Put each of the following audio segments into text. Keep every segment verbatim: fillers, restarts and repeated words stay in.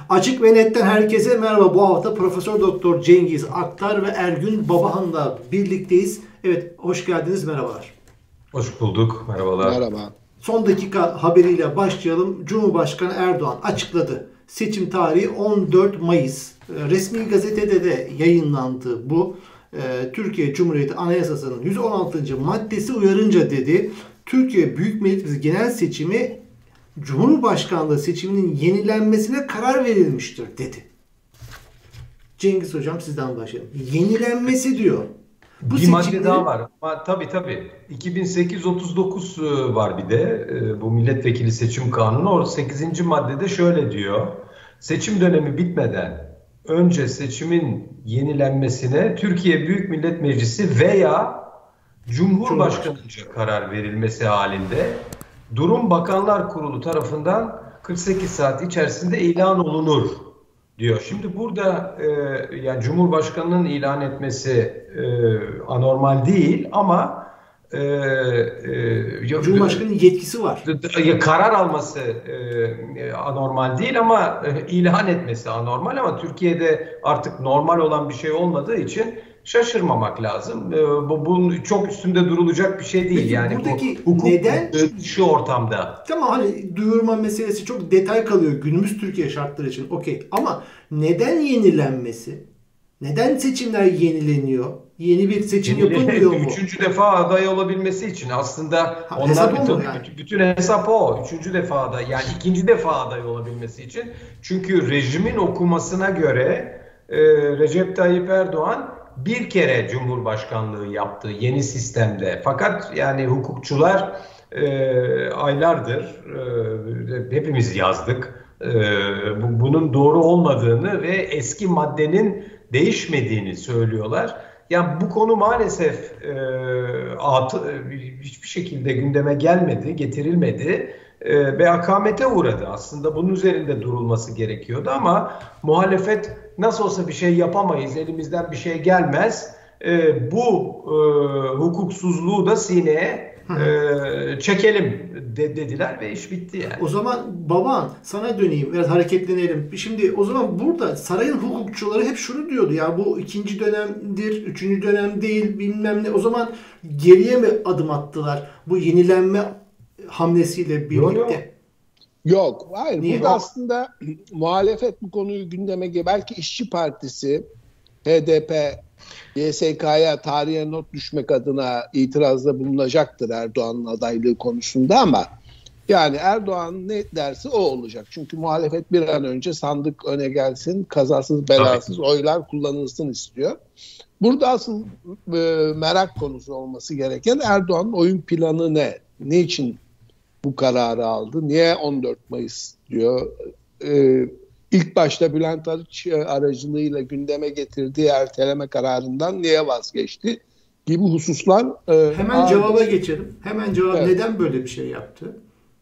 Açık ve Net'ten herkese merhaba. Bu hafta Profesör Doktor Cengiz Aktar ve Ergün Babahan'la birlikteyiz. Evet, hoş geldiniz, merhabalar. Hoş bulduk, merhabalar. Merhaba. Son dakika haberiyle başlayalım. Cumhurbaşkanı Erdoğan açıkladı. Seçim tarihi on dört Mayıs. Resmi gazetede de yayınlandı bu. Türkiye Cumhuriyeti Anayasası'nın yüz on altıncı maddesi uyarınca dedi, Türkiye Büyük Millet Meclisi genel seçimi Cumhurbaşkanlığı seçiminin yenilenmesine karar verilmiştir dedi. Cengiz Hocam, sizden başlayalım. Yenilenmesi diyor. Bu bir seçimleri... madde daha var. Ama tabii tabii. iki bin sekiz yüz otuz dokuz var bir de. Bu milletvekili seçim kanunu. O sekizinci maddede şöyle diyor. Seçim dönemi bitmeden önce seçimin yenilenmesine Türkiye Büyük Millet Meclisi veya Cumhurbaşkanı'nca karar verilmesi halinde durum Bakanlar Kurulu tarafından kırk sekiz saat içerisinde ilan olunur diyor. Şimdi burada e, yani Cumhurbaşkanı'nın ilan etmesi e, anormal değil ama e, e, Cumhurbaşkanı'nın yetkisi var. E, karar alması e, anormal değil ama e, ilan etmesi anormal, ama Türkiye'de artık normal olan bir şey olmadığı için şaşırmamak lazım. Bu bunun çok üstünde durulacak bir şey değil. Peki, yani buradaki bu hukuk neden şu ortamda. Tamam, hani duyurma meselesi çok detay kalıyor günümüz Türkiye şartları için. Okey. Ama neden yenilenmesi? Neden seçimler yenileniyor? Yeni bir seçim Yenile, yapılmıyor mu? Üçüncü defa aday olabilmesi için aslında ha, onlar bütün, yani. bütün hesap o. Üçüncü defa aday, yani ikinci defa aday olabilmesi için. Çünkü rejimin okumasına göre e, Recep Tayyip Erdoğan bir kere Cumhurbaşkanlığı yaptı yeni sistemde. Fakat yani hukukçular e, aylardır e, hepimiz yazdık. E, bu, bunun doğru olmadığını ve eski maddenin değişmediğini söylüyorlar. Yani bu konu maalesef e, atı, hiçbir şekilde gündeme gelmedi, getirilmedi e, ve akamete uğradı. Aslında bunun üzerinde durulması gerekiyordu ama muhalefet nasıl olsa bir şey yapamayız, elimizden bir şey gelmez, e, bu e, hukuksuzluğu da sineye e, çekelim de, dediler ve iş bitti yani. O zaman baban, sana döneyim, biraz hareketlenelim. Şimdi o zaman burada sarayın hukukçuları hep şunu diyordu ya, bu ikinci dönemdir, üçüncü dönem değil bilmem ne. O zaman geriye mi adım attılar bu yenilenme hamlesiyle birlikte? Yok, yok. Yok, hayır. Niye? Burada aslında muhalefet bu konuyu gündeme, belki İşçi Partisi, H D P, Y S K'ya tarihe not düşmek adına itirazda bulunacaktır Erdoğan'ın adaylığı konusunda, ama yani Erdoğan ne derse o olacak. Çünkü muhalefet bir an önce sandık öne gelsin, kazasız belasız oylar kullanılsın istiyor. Burada asıl e, merak konusu olması gereken Erdoğan'ın oyun planı ne? Ne için bu kararı aldı? Niye on dört Mayıs diyor? Ee, ilk başta Bülent Arınç aracılığıyla gündeme getirdiği erteleme kararından niye vazgeçti? Gibi hususlar. E, Hemen cevaba bir... geçelim. Hemen cevap, evet. Neden böyle bir şey yaptı?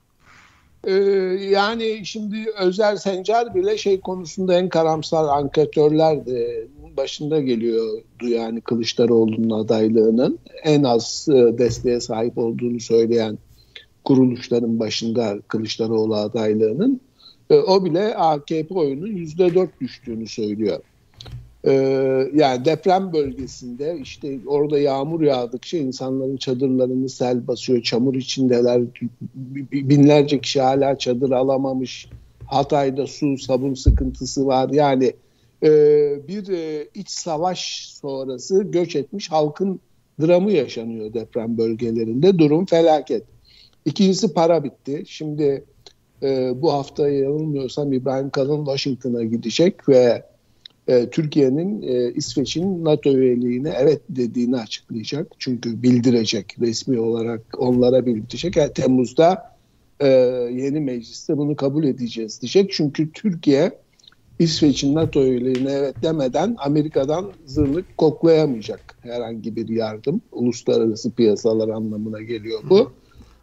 Ee, yani şimdi Özer Sencer bile şey konusunda en karamsar anketörler de başında geliyordu, yani Kılıçdaroğlu'nun adaylığının en az desteğe sahip olduğunu söyleyen kuruluşların başında Kılıçdaroğlu adaylığının, e, o bile A K P oyunun yüzde dört düştüğünü söylüyor. E, yani deprem bölgesinde işte orada yağmur yağdıkça insanların çadırlarını sel basıyor, çamur içindeler, binlerce kişi hala çadır alamamış, Hatay'da su, sabun sıkıntısı var. Yani e, bir e, iç savaş sonrası göç etmiş halkın dramı yaşanıyor deprem bölgelerinde, durum felaket. İkincisi para bitti. Şimdi e, bu hafta yanılmıyorsam İbrahim Kalın Washington'a gidecek ve e, Türkiye'nin e, İsveç'in NATO üyeliğine evet dediğini açıklayacak. Çünkü bildirecek, resmi olarak onlara bildirecek. Yani Temmuz'da e, yeni mecliste bunu kabul edeceğiz diyecek. Çünkü Türkiye İsveç'in NATO üyeliğine evet demeden Amerika'dan zırnık koklayamayacak herhangi bir yardım. Uluslararası piyasalar anlamına geliyor bu. Hı.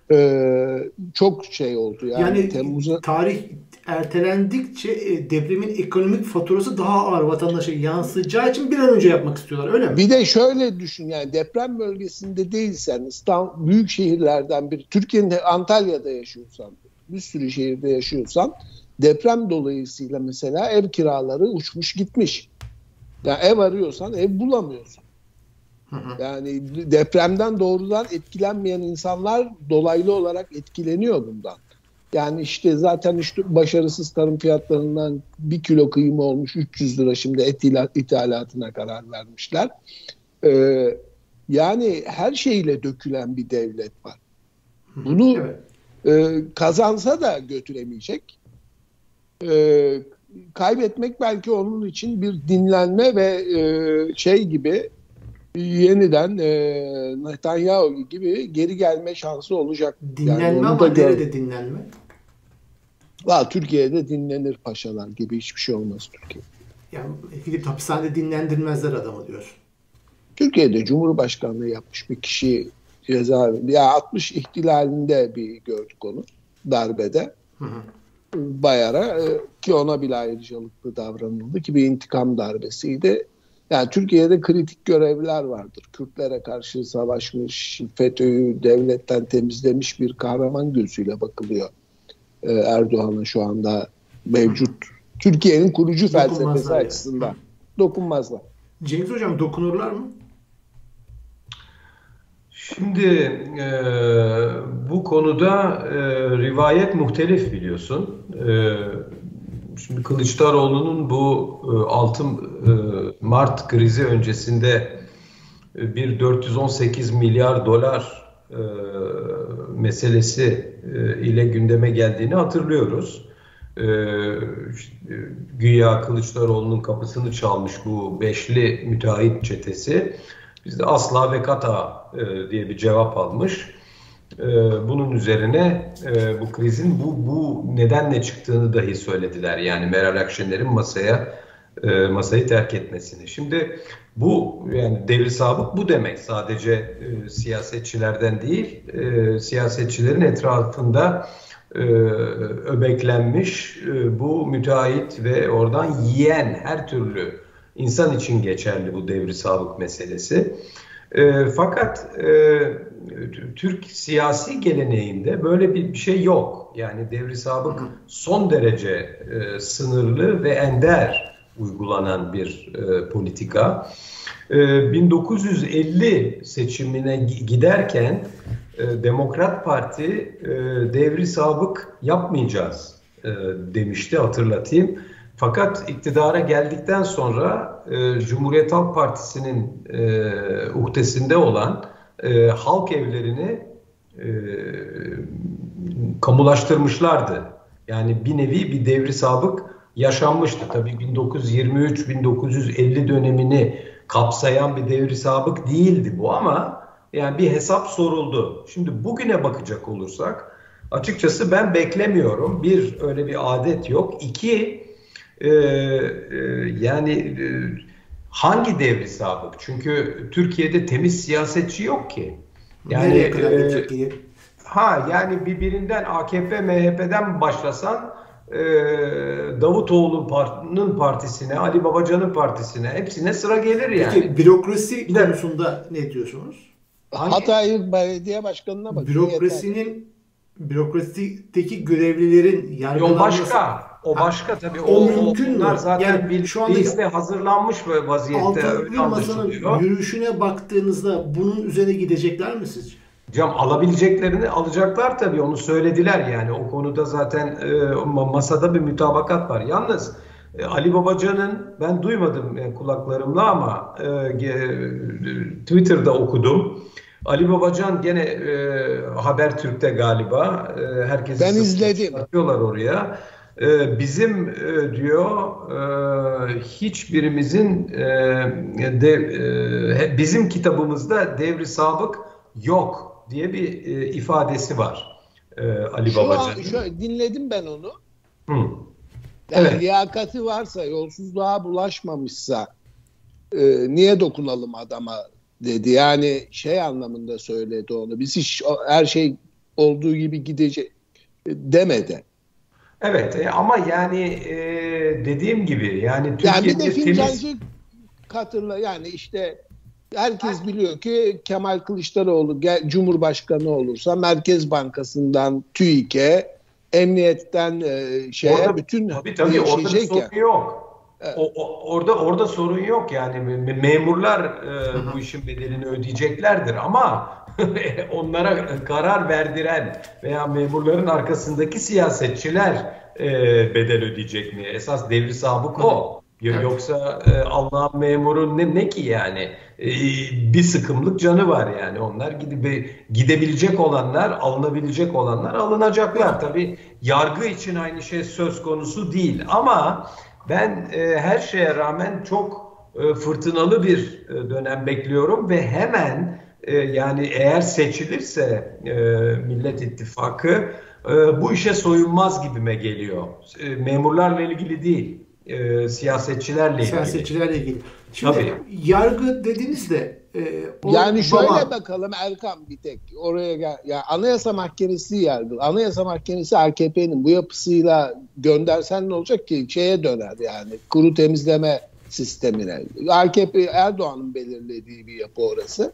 Ee, çok şey oldu yani, yani Temmuz'a tarih ertelendikçe e, depremin ekonomik faturası daha ağır vatandaşa yansıyacağı için bir an önce yapmak istiyorlar, öyle mi? Bir de şöyle düşün, yani deprem bölgesinde değilsen, İstanbul büyük şehirlerden biri, Türkiye'nin Antalya'da yaşıyorsan, bir sürü şehirde yaşıyorsan deprem dolayısıyla mesela ev kiraları uçmuş gitmiş. Yani ev arıyorsan ev bulamıyorsun. Hı hı. Yani depremden doğrudan etkilenmeyen insanlar dolaylı olarak etkileniyor bundan. Yani işte zaten işte başarısız tarım fiyatlarından bir kilo kıyma olmuş üç yüz lira, şimdi et ithalatına karar vermişler. Ee, yani her şeyle dökülen bir devlet var. Bunu evet. e, kazansa da götüremeyecek. E, kaybetmek belki onun için bir dinlenme ve e, şey gibi yeniden e, Netanyahu gibi geri gelme şansı olacak. Dinlenme yani ama nerede gör- dinlenme? Valla Türkiye'de dinlenir paşalar gibi, hiçbir şey olmaz Türkiye. Yani gidip hapishanede dinlendirmezler adamı diyor. Türkiye'de Cumhurbaşkanlığı yapmış bir kişi cezaevinde, ya altmış ihtilalinde bir gördük onu, darbede. Hı hı. Bayar'a, ki ona bile ayrıcalıklı davranıldı ki bir intikam darbesiydi. Yani Türkiye'de kritik görevler vardır. Kürtlere karşı savaşmış, FETÖ'yü devletten temizlemiş bir kahraman gözüyle bakılıyor Erdoğan'ın şu anda mevcut Türkiye'nin kurucu felsefesi açısından. Dokunmazlar. Cengiz Hocam, dokunurlar mı? Şimdi e, bu konuda e, rivayet muhtelif, biliyorsun. E, şimdi Kılıçdaroğlu'nun bu e, altı Mart krizi öncesinde e, bir dört yüz on sekiz milyar dolar e, meselesi e, ile gündeme geldiğini hatırlıyoruz. E, işte, güya Kılıçdaroğlu'nun kapısını çalmış bu beşli müteahhit çetesi. Bizde asla ve kata e, diye bir cevap almış. E, bunun üzerine e, bu krizin bu bu nedenle çıktığını dahi söylediler. Yani Meral Akşener'in masaya e, masayı terk etmesini. Şimdi bu, yani devri sabık bu demek. Sadece e, siyasetçilerden değil, e, siyasetçilerin etrafında e, öbeklenmiş e, bu müteahhit ve oradan yiyen her türlü İnsan için geçerli bu devri sabık meselesi. E, fakat e, Türk siyasi geleneğinde böyle bir, bir şey yok. Yani devri sabık son derece e, sınırlı ve ender uygulanan bir e, politika. E, bin dokuz yüz elli seçimine giderken e, Demokrat Parti e, devri sabık yapmayacağız e, demişti, hatırlatayım. Fakat iktidara geldikten sonra e, Cumhuriyet Halk Partisi'nin e, uhdesinde olan e, halk evlerini e, kamulaştırmışlardı. Yani bir nevi bir devri sabık yaşanmıştı. Tabii bin dokuz yüz yirmi üç bin dokuz yüz elli dönemini kapsayan bir devri sabık değildi bu, ama yani bir hesap soruldu. Şimdi bugüne bakacak olursak açıkçası ben beklemiyorum. Bir, öyle bir adet yok. İki, Ee, e, yani e, hangi devri sabık? Çünkü Türkiye'de temiz siyasetçi yok ki. Yani e, ha yani birbirinden A K P M H P'den başlasan e, Davutoğlu'nun partisine, Ali Babacan'ın partisine, hepsine sıra gelir yani. Peki bürokrasi konusunda ne diyorsunuz? Hatay Belediye Başkanı'na bakın. Bürokrasinin bürokrasideki görevlilerin yargılanması. O başka. O başka tabii. O, o mümkün mü? Zaten yani bir şu anda liste hazırlanmış ve vaziyette öyle anlaşılıyor. Yürüyüşüne baktığınızda bunun üzerine gidecekler mi sizce? Cam alabileceklerini alacaklar tabii, onu söylediler yani. O konuda zaten e, masada bir mütabakat var. Yalnız e, Ali Babacan'ın, ben duymadım yani kulaklarımla ama e, Twitter'da okudum. Ali Babacan gene e, Habertürk'te galiba. E, herkesi ben izledim. Atıyorlar oraya. E, bizim e, diyor e, hiçbirimizin e, de, e, bizim kitabımızda devri sabık yok diye bir e, ifadesi var e, Ali Babacan'ın. Dinledim ben onu. Hı. Yani evet. Liyakati varsa, yolsuzluğa bulaşmamışsa e, niye dokunalım adama dedi. Yani şey anlamında söyledi onu. Biz hiç her şey olduğu gibi gidecek demedi. Evet e, ama yani e, dediğim gibi yani Türkiye'de yani bir de fincancı temiz... katırla yani işte herkes biliyor ki Kemal Kılıçdaroğlu Cumhurbaşkanı olursa Merkez Bankası'ndan TÜİK'e emniyetten e, şeye orada, bütün tabii tabii orada bir sorun ya. yok. Evet. O, o, orada orada sorun yok yani memurlar e, bu işin bedelini ödeyeceklerdir ama onlara karar verdiren veya memurların arkasındaki siyasetçiler e, bedel ödeyecek mi? Esas devri sabık o. Evet. Yoksa e, Allah'ın memuru ne, ne ki yani? E, bir sıkımlık canı var yani. Onlar gide, gidebilecek olanlar, alınabilecek olanlar alınacaklar. Tabii yargı için aynı şey söz konusu değil ama ben e, her şeye rağmen çok e, fırtınalı bir e, dönem bekliyorum ve hemen e, yani eğer seçilirse e, Millet İttifakı e, bu işe soyunmaz gibime geliyor. E, memurlarla ilgili değil, e, siyasetçilerle ilgili. Siyasetçilerle ilgili. Şimdi tabii. Yargı dediniz de e, o yani şöyle baba... bakalım Erkan bir tek oraya gel. Ya Anayasa Mahkemesi yargı. Anayasa Mahkemesi A K P'nin bu yapısıyla göndersen ne olacak ki? Şeye döner yani. Kuru temizleme sistemine. A K P Erdoğan'ın belirlediği bir yapı orası.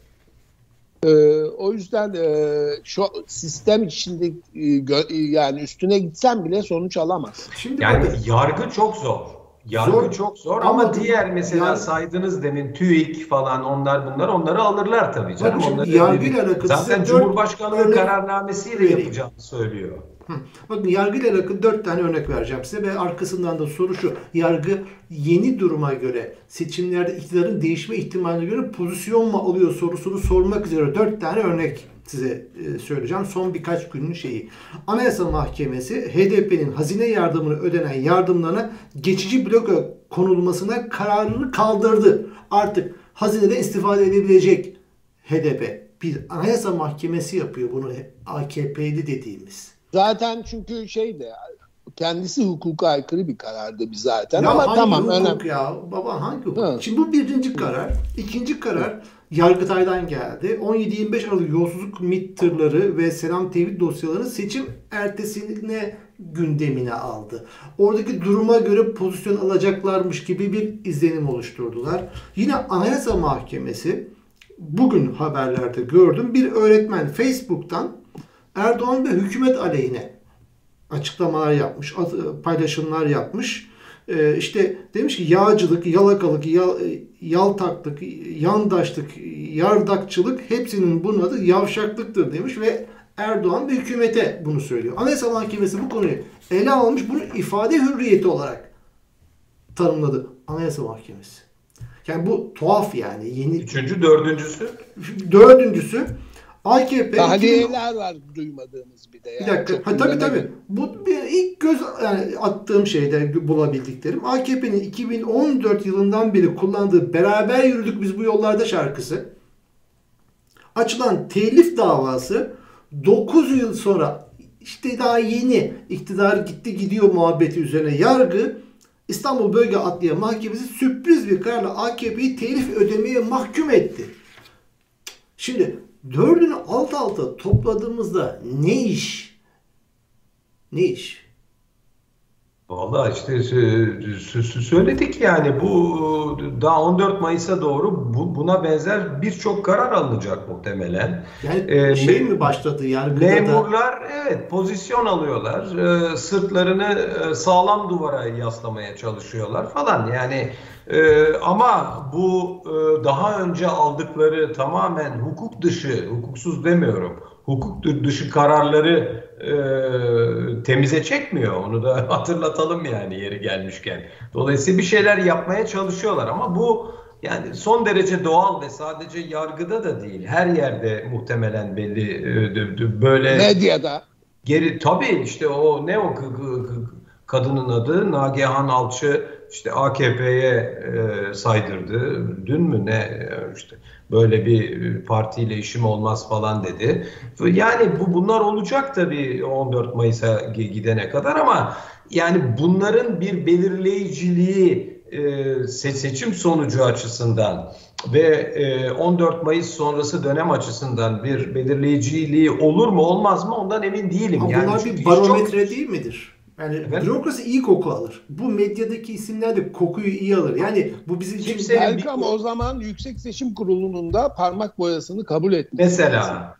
Ee, o yüzden e, şu sistem içinde e, yani üstüne gitsen bile sonuç alamaz. Şimdi yani bakın, yargı çok zor. Yargı zor, çok zor ama, ama diğer mesela yani, saydınız demin TÜİK falan onlar bunlar onları alırlar tabii canım. Onları yargıyla alakalı zaten Cumhurbaşkanlığı kararnamesiyle yapacağını söylüyor. Hı. Bakın yargıyla alakalı dört tane örnek vereceğim size ve arkasından da soru şu. Yargı yeni duruma göre seçimlerde iktidarın değişme ihtimaline göre pozisyon mu alıyor sorusunu sormak üzere dört tane örnek size e, söyleyeceğim. Son birkaç günün şeyi. Anayasa Mahkemesi H D P'nin hazine yardımını ödenen yardımlarına geçici bloka konulmasına kararını kaldırdı. Artık hazineden istifade edebilecek H D P. Bir Anayasa Mahkemesi yapıyor bunu A K P'li dediğimiz. Zaten çünkü şey de kendisi hukuka aykırı bir karardı bir zaten ya ama hangi tamam hukuk önemli. Ya baba hangi hukuk? Evet. Şimdi bu birinci karar. İkinci karar Yargıtay'dan geldi. on yedi yirmi beş Aralık yolsuzluk MİT tırları ve selam tevhid dosyalarını seçim ertesine gündemine aldı. Oradaki duruma göre pozisyon alacaklarmış gibi bir izlenim oluşturdular. Yine Anayasa Mahkemesi bugün haberlerde gördüm bir öğretmen Facebook'tan Erdoğan ve hükümet aleyhine açıklamalar yapmış, paylaşımlar yapmış. Ee, işte demiş ki yağcılık, yalakalık, yal, yaltaklık, yandaşlık, yardakçılık hepsinin bunun adı yavşaklıktır demiş ve Erdoğan ve hükümete bunu söylüyor. Anayasa Mahkemesi bu konuyu ele almış, bunu ifade hürriyeti olarak tanımladı Anayasa Mahkemesi. Yani bu tuhaf yani. Yeni... Üçüncü, dördüncüsü? Dördüncüsü A K P tahliyeler iki bin... var duymadığımız bir de. Yani. Bir dakika. Ha, tabii tabii. Bu bir ilk göz yani attığım şeyde bulabildiklerim. A K P'nin iki bin on dört yılından beri kullandığı Beraber Yürüdük Biz Bu Yollarda şarkısı açılan telif davası dokuz yıl sonra işte daha yeni iktidar gitti gidiyor muhabbeti üzerine yargı İstanbul Bölge Adliye Mahkemesi sürpriz bir kararla A K P'yi telif ödemeye mahkum etti. Şimdi dördünü alt alta topladığımızda ne iş? Ne iş? Vallahi işte söyledik yani bu daha on dört Mayıs'a doğru bu, buna benzer birçok karar alınacak muhtemelen. Yani ee, şey mi başladı yani? Memurlar da... evet pozisyon alıyorlar. E, sırtlarını sağlam duvara yaslamaya çalışıyorlar falan yani. E, ama bu e, daha önce aldıkları tamamen hukuk dışı, hukuksuz demiyorum, hukuk dışı kararları e, temize çekmiyor. Onu da hatırlatalım yani yeri gelmişken. Dolayısıyla bir şeyler yapmaya çalışıyorlar ama bu yani son derece doğal ve sadece yargıda da değil. Her yerde muhtemelen belli e, böyle. Medyada. Geri tabii işte o ne o kadının adı Nagihan Alçı işte A K P'ye e, saydırdı. Dün mü ne işte böyle bir partiyle işim olmaz falan dedi. Yani bu bunlar olacak tabii on dört Mayıs'a gidene kadar ama yani bunların bir belirleyiciliği e, seçim sonucu açısından ve e, on dört Mayıs sonrası dönem açısından bir belirleyiciliği olur mu olmaz mı ondan emin değilim. Ama yani bunlar bir barometre çok... değil midir? Yani bürokrasi iyi koku alır. Bu medyadaki isimler de kokuyu iyi alır. Yani bu bizim için... Belki ama o zaman Yüksek Seçim Kurulu'nun da parmak boyasını kabul etmesi. Mesela.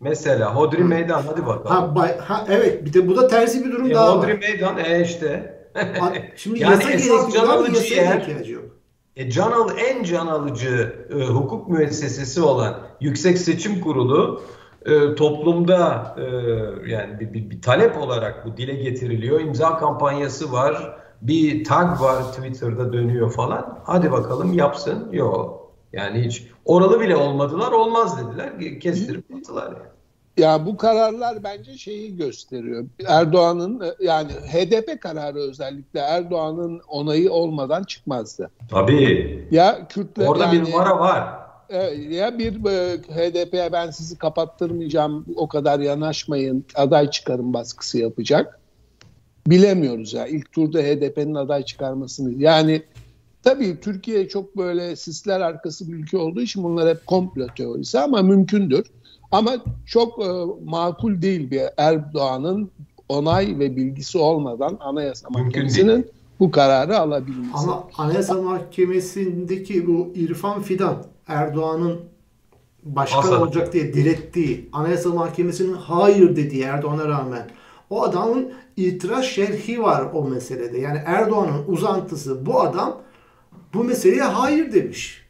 Mesela Hodri Meydan, hadi bakalım. Ha, bay, ha evet, bir de bu da tersi bir durum E, daha Hodri var. Meydan e işte. Şimdi yani yasa esas gerekiyor can ama alıcı yasaya yer, ihtiyacı yok. e, can al, en can alıcı e, hukuk müessesesi olan Yüksek Seçim Kurulu e, toplumda e, yani bir, bir, bir talep olarak bu dile getiriliyor. İmza kampanyası var. Bir tag var, Twitter'da dönüyor falan. Hadi bakalım yapsın. Yok. Yani hiç oralı bile olmadılar, olmaz dediler. Kestirip attılar yani. Ya bu kararlar bence şeyi gösteriyor. Erdoğan'ın, yani H D P kararı özellikle Erdoğan'ın onayı olmadan çıkmazdı. Tabii. Ya Kürtler, orada yani, bir numara var. Ya bir H D P'ye ben sizi kapattırmayacağım, o kadar yanaşmayın, aday çıkarın baskısı yapacak. Bilemiyoruz ya. İlk turda H D P'nin aday çıkarmasını. Yani tabii Türkiye çok böyle sisler arkası bir ülke olduğu için bunlar hep komplo teorisi ama mümkündür. Ama çok e, makul değil bir Erdoğan'ın onay ve bilgisi olmadan Anayasa Mahkemesi'nin bu kararı alabilmesi. Ama Anayasa Mahkemesi'ndeki bu İrfan Fidan, Erdoğan'ın başkan Asla. olacak diye direttiği, Anayasa Mahkemesi'nin hayır dediği Erdoğan'a rağmen, o adamın itiraz şerhi var o meselede. Yani Erdoğan'ın uzantısı, bu adam bu meseleye hayır demiş.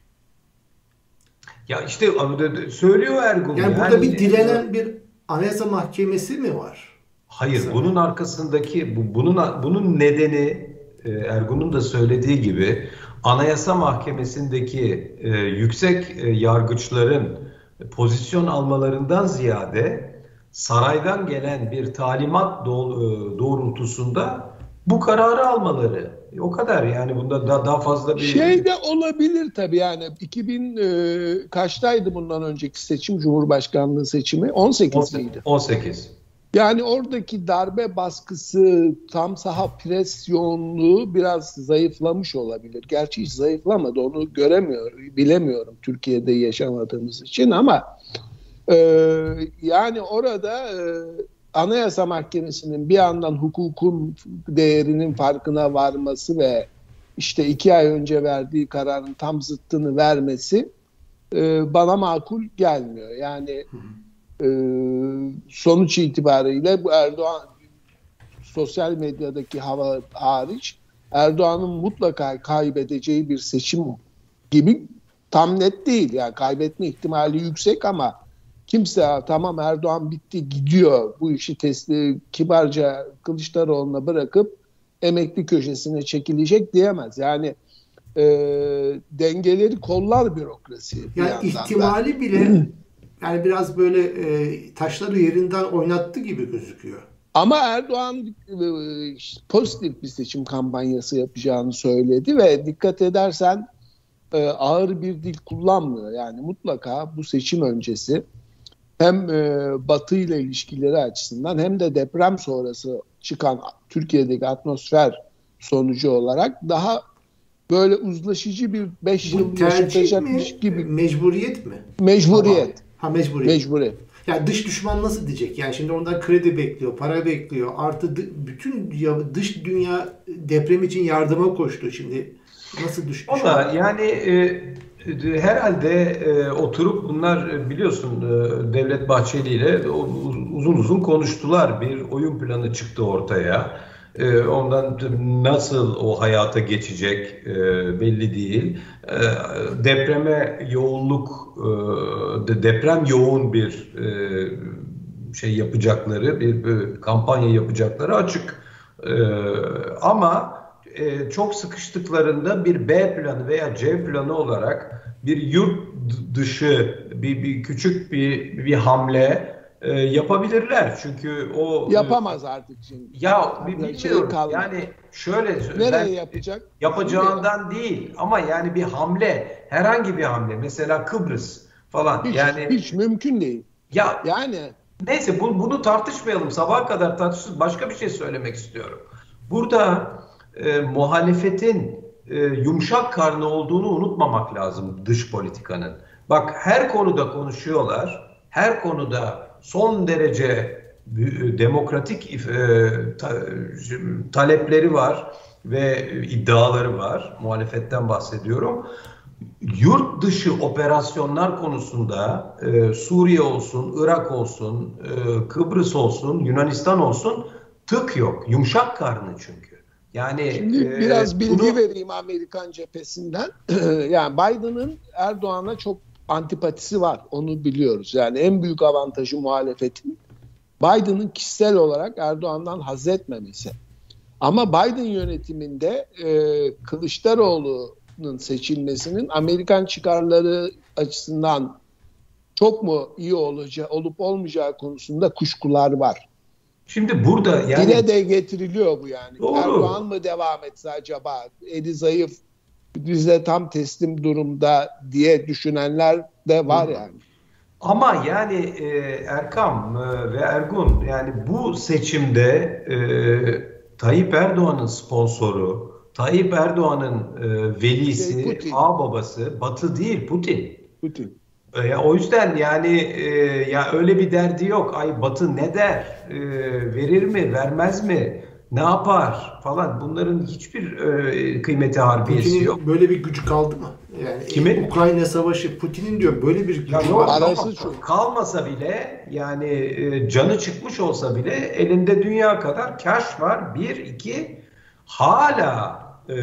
Ya işte söylüyor Ergun. Yani, yani burada bir direnen bir Anayasa Mahkemesi mi var? Hayır, Mesela. Bunun arkasındaki bu, bunun bunun nedeni Ergun'un da söylediği gibi Anayasa Mahkemesi'ndeki e, yüksek e, yargıçların pozisyon almalarından ziyade saraydan gelen bir talimat doğrultusunda bu kararı almaları. O kadar yani, bunda da, daha fazla bir... Şey de olabilir tabii, yani iki bin e, kaçtaydı bundan önceki seçim, Cumhurbaşkanlığı seçimi? on sekiz miydi? on sekiz. Yani oradaki darbe baskısı, tam saha pres yoğunluğu biraz zayıflamış olabilir. Gerçi hiç zayıflamadı, onu göremiyorum, bilemiyorum Türkiye'de yaşamadığımız için ama e, yani orada e, Anayasa Mahkemesi'nin bir yandan hukukun değerinin farkına varması ve işte iki ay önce verdiği kararın tam zıttını vermesi e, bana makul gelmiyor. Yani e, sonuç itibariyle bu Erdoğan, sosyal medyadaki hava hariç, Erdoğan'ın mutlaka kaybedeceği bir seçim gibi tam net değil. Yani kaybetme ihtimali yüksek ama kimse tamam Erdoğan bitti gidiyor, bu işi teslim kibarca Kılıçdaroğlu'na bırakıp emekli köşesine çekilecek diyemez. Yani e, dengeleri kollar bürokrasi. Yani ihtimali da bile yani biraz böyle e, taşları yerinden oynattı gibi gözüküyor. Ama Erdoğan e, pozitif bir seçim kampanyası yapacağını söyledi ve dikkat edersen e, ağır bir dil kullanmıyor. Yani mutlaka bu seçim öncesi hem e, Batı ile ilişkileri açısından hem de deprem sonrası çıkan Türkiye'deki atmosfer sonucu olarak daha böyle uzlaşıcı bir beş yıl yaşatacakmış gibi. Mecburiyet mi? Mecburiyet. Ha, mecburiyet. Mecburiyet. Yani dış düşman nasıl diyecek? Yani şimdi ondan kredi bekliyor, para bekliyor. Artı bütün dış dünya deprem için yardıma koştu. Şimdi nasıl dış düşman? O da yani e, herhalde e, oturup bunlar, biliyorsun e, Devlet Bahçeli ile uzun uzun konuştular. Bir oyun planı çıktı ortaya. E, ondan nasıl o hayata geçecek e, belli değil. E, depreme yoğunluk, e, deprem yoğun bir e, şey yapacakları, bir, bir kampanya yapacakları açık. E, ama e, çok sıkıştıklarında bir B planı veya C planı olarak bir yurt dışı bir, bir küçük bir bir hamle e, yapabilirler. Çünkü o yapamaz artık şimdi. Ya bilmiyorum. Şey yani şöyle nereye yapacak? Yapacağından Nereye? Değil ama yani bir hamle, herhangi bir hamle, mesela Kıbrıs falan, hiç, yani hiç mümkün değil. Ya yani neyse bu, bunu tartışmayalım. Sabaha kadar tartışırız. Başka bir şey söylemek istiyorum. Burada e, muhalefetin e, yumuşak karnı olduğunu unutmamak lazım dış politikanın. Bak, her konuda konuşuyorlar. Her konuda son derece demokratik e, ta, talepleri var ve iddiaları var. Muhalefetten bahsediyorum. yurt dışı operasyonlar konusunda e, Suriye olsun, Irak olsun, e, Kıbrıs olsun, Yunanistan olsun tık yok. Yumuşak karnı çünkü. Yani Şimdi e, biraz bilgi bunu... vereyim Amerikan cephesinden. Yani Biden'ın Erdoğan'a çok antipatisi var. Onu biliyoruz. Yani en büyük avantajı muhalefetin Biden'ın kişisel olarak Erdoğan'dan haz etmemesi. Ama Biden yönetiminde e, Kılıçdaroğlu'nun seçilmesinin Amerikan çıkarları açısından çok mu iyi olacağı, olup olmayacağı konusunda kuşkular var. Şimdi burada yani... Dile de getiriliyor bu yani. Doğru. Erdoğan mı devam etse acaba? Eli zayıf, bize tam teslim durumda diye düşünenler de var yani. Ama yani e, Erkam e, ve Ergun, yani bu seçimde e, Tayyip Erdoğan'ın sponsoru, Tayyip Erdoğan'ın e, velisi, Putin. ağababası Batı değil, Putin. Putin. E, o yüzden yani e, ya öyle bir derdi yok. Ay Batı ne der? E, verir mi, vermez mi? Ne yapar falan. Bunların hiçbir e, kıymeti harbiyesi Putin'in yok. böyle bir gücü kaldı mı? Yani Kimin? Ukrayna Savaşı, Putin'in diyor böyle bir gücü Ya var. Arası çok. Kalmasa bile yani e, canı çıkmış olsa bile elinde dünya kadar cash var. Bir, iki hala e,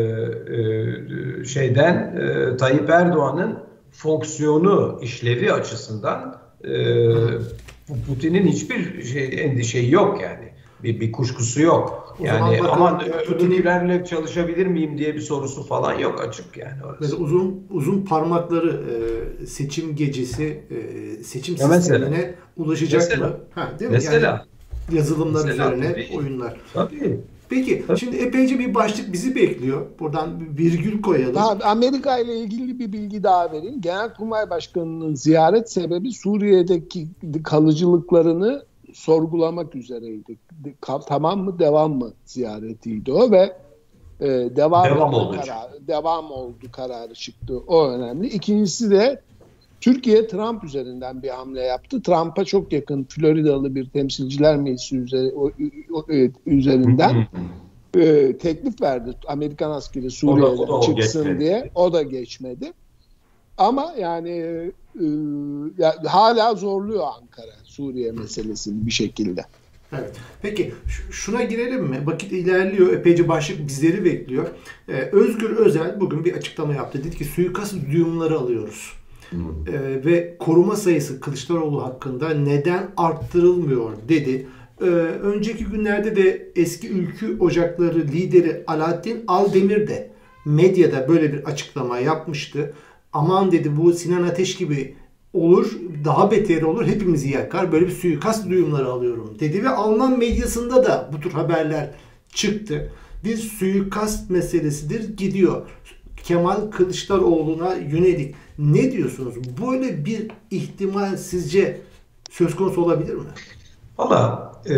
e, şeyden e, Tayyip Erdoğan'ın fonksiyonu, işlevi açısından e, Putin'in hiçbir şey, endişeyi yok yani. Bir, bir kuşkusu yok. O Yani zaman aman bakın, ötekilerle çalışabilir miyim diye bir sorusu falan yok, açık yani orası. Mesela uzun uzun parmakları e, seçim gecesi e, seçim Ya sistemine mesela. ulaşacak Mesela. mı? Ha, değil mi? Mesela. Yani yazılımlar Mesela, üzerine tabii. oyunlar. Tabii. Peki Tabii. şimdi epeyce bir başlık bizi bekliyor. Buradan bir virgül koyalım. Daha Amerika ile ilgili bir bilgi daha vereyim. Genelkurmay Başkanı'nın ziyaret sebebi Suriye'deki kalıcılıklarını sorgulamak üzereydi. Tamam mı, devam mı ziyaretiydi o ve e, devam, Devam oldu. kararı, devam oldu kararı çıktı. O önemli. İkincisi de Türkiye Trump üzerinden bir hamle yaptı. Trump'a çok yakın Floridalı bir temsilciler meclisi üzeri, o, o, üzerinden e, teklif verdi. Amerikan askeri Suriye'den o da, o da çıksın geçmedi. diye. O da geçmedi. Ama yani e, ya, hala zorluyor Ankara Suriye meselesini bir şekilde. Evet. Peki şuna girelim mi? Vakit ilerliyor. Epeyce başlık bizleri bekliyor. Ee, Özgür Özel bugün bir açıklama yaptı. Dedi ki suikast duyumları alıyoruz. Ee, ve koruma sayısı Kılıçdaroğlu hakkında neden arttırılmıyor dedi. Ee, önceki günlerde de eski Ülkü Ocakları lideri Alaaddin Aldemir de medyada böyle bir açıklama yapmıştı. Aman dedi bu Sinan Ateş gibi olur, daha beteri olur, hepimizi yakar. Böyle bir suikast duyumları alıyorum dedi ve Alman medyasında da bu tür haberler çıktı. Bir suikast meselesidir gidiyor. Kemal Kılıçdaroğlu'na yönelik. Ne diyorsunuz? Böyle bir ihtimal sizce söz konusu olabilir mi? Valla e,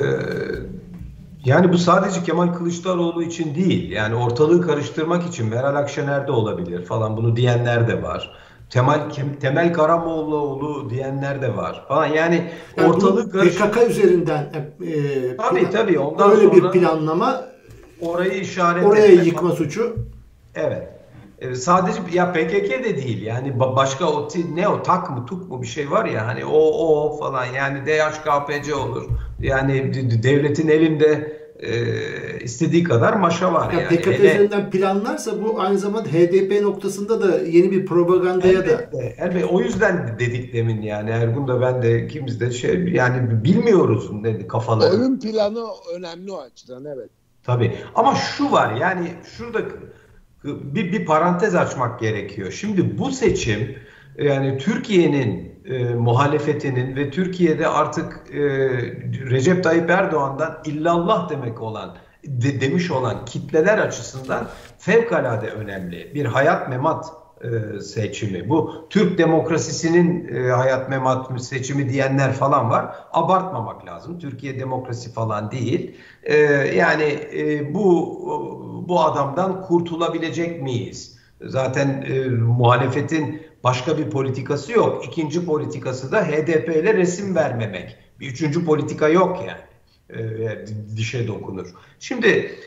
yani bu sadece Kemal Kılıçdaroğlu için değil. Yani ortalığı karıştırmak için Meral Akşener de olabilir falan, bunu diyenler de var. Temel Temel Karamollaoğlu diyenler de var falan. Yani, yani ortalık P K K üzerinden e, tabii plan, tabii ondan öyle sonra bir planlama, orayı işaret oraya etmek, yıkma suçu. Evet. Ee, sadece ya P K K de değil yani başka o ne o tak mı tuk mu bir şey var ya hani o o falan, yani D H K P C olur. Yani devletin elinde e, istediği kadar maşa var ya yani. P K K Hele, üzerinden planlarsa bu aynı zamanda H D P noktasında da yeni bir propagandaya elbette, da. Elbette. O yüzden dedik demin yani Ergun da ben de ikimiz de şey yani bilmiyoruz ne kafaları. Oyun planı önemli o açıdan, evet. Tabii ama şu var yani şurada bir, bir parantez açmak gerekiyor. Şimdi bu seçim yani Türkiye'nin e, muhalefetinin ve Türkiye'de artık e, Recep Tayyip Erdoğan'dan illallah demek olan de, demiş olan kitleler açısından fevkalade önemli. Bir hayat memat e, seçimi. Bu Türk demokrasisinin e, hayat memat seçimi diyenler falan var. Abartmamak lazım. Türkiye demokrasi falan değil. E, yani e, bu bu adamdan kurtulabilecek miyiz? Zaten e, muhalefetin başka bir politikası yok. İkinci politikası da H D P ile resim vermemek. Bir üçüncü politika yok yani. E, dişe dokunur. Şimdi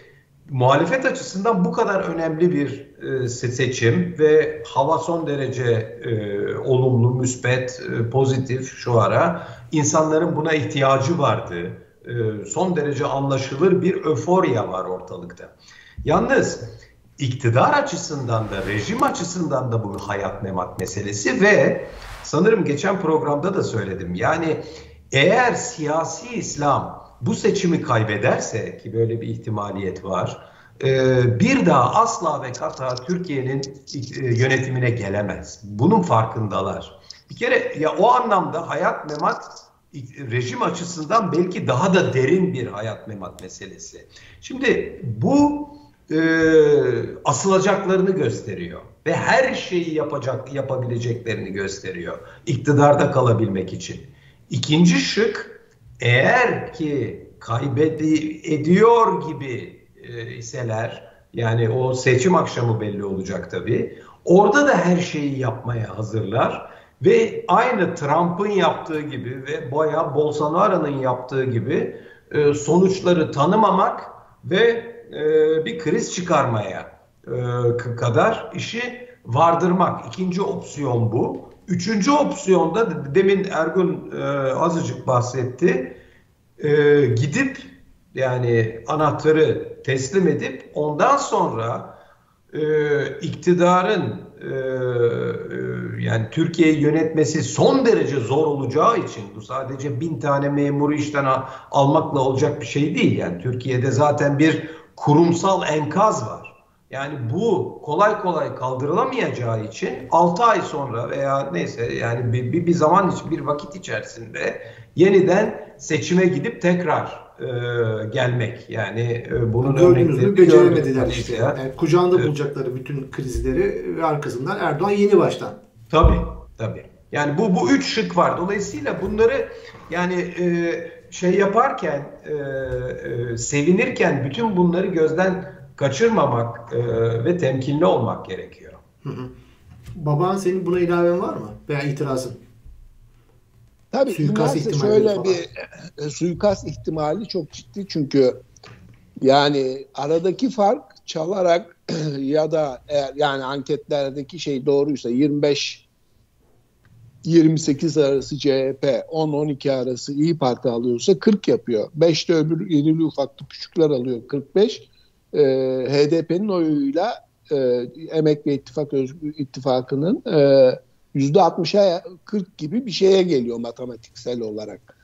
muhalefet açısından bu kadar önemli bir e, seçim ve hava son derece e, olumlu, müspet, e, pozitif şu ara. İnsanların buna ihtiyacı vardı. E, son derece anlaşılır bir öforya var ortalıkta. Yalnız iktidar açısından da, rejim açısından da bu hayat memat meselesi ve sanırım geçen programda da söyledim. Yani eğer siyasi İslam bu seçimi kaybederse, ki böyle bir ihtimaliyet var, bir daha asla ve kata Türkiye'nin yönetimine gelemez. Bunun farkındalar. Bir kere ya o anlamda hayat memat rejim açısından belki daha da derin bir hayat memat meselesi. Şimdi bu e, asılacaklarını gösteriyor ve her şeyi yapacak yapabileceklerini gösteriyor iktidarda kalabilmek için. İkinci şık, eğer ki kaybediyor gibi e, iseler, yani o seçim akşamı belli olacak tabii, orada da her şeyi yapmaya hazırlar ve aynı Trump'ın yaptığı gibi ve bayağı Bolsonaro'nun yaptığı gibi e, sonuçları tanımamak ve e, bir kriz çıkarmaya e, kadar işi vardırmak. İkinci opsiyon bu. Üçüncü opsiyonda demin Ergun e, azıcık bahsetti. E, gidip yani anahtarı teslim edip ondan sonra e, iktidarın e, e, yani Türkiye'yi yönetmesi son derece zor olacağı için, bu sadece bin tane memuru işten al- almakla olacak bir şey değil. Yani Türkiye'de zaten bir kurumsal enkaz var. Yani bu kolay kolay kaldırılamayacağı için altı ay sonra veya neyse yani bir, bir, bir zaman bir vakit içerisinde yeniden seçime gidip tekrar e, gelmek. Yani e, bunun gördüğünüz beceremediler işte. işte. Yani kucağında evet. bulacakları bütün krizleri ve arkasından Erdoğan yeni baştan. Tabii, tabii. Yani bu bu üç şık var. Dolayısıyla bunları yani e, şey yaparken, e, e, sevinirken bütün bunları gözden kaçırmamak e, ve temkinli olmak gerekiyor. Hı hı. Baban, senin buna ilaven var mı? Veya itirazın? Tabii suikast ihtimali şöyle falan. bir e, suikast ihtimali çok ciddi, çünkü yani aradaki fark çalarak ya da eğer yani anketlerdeki şey doğruysa yirmi beş yirmi sekiz arası C H P, on on iki arası İyi Parti alıyorsa kırk yapıyor. beşte öbür irili ufaklı küçükler alıyor kırk beş. Ee, H D P'nin oyuyla e, Emek ve İttifak Özgür İttifakı'nın e, yüzde altmışa kırk gibi bir şeye geliyor matematiksel olarak.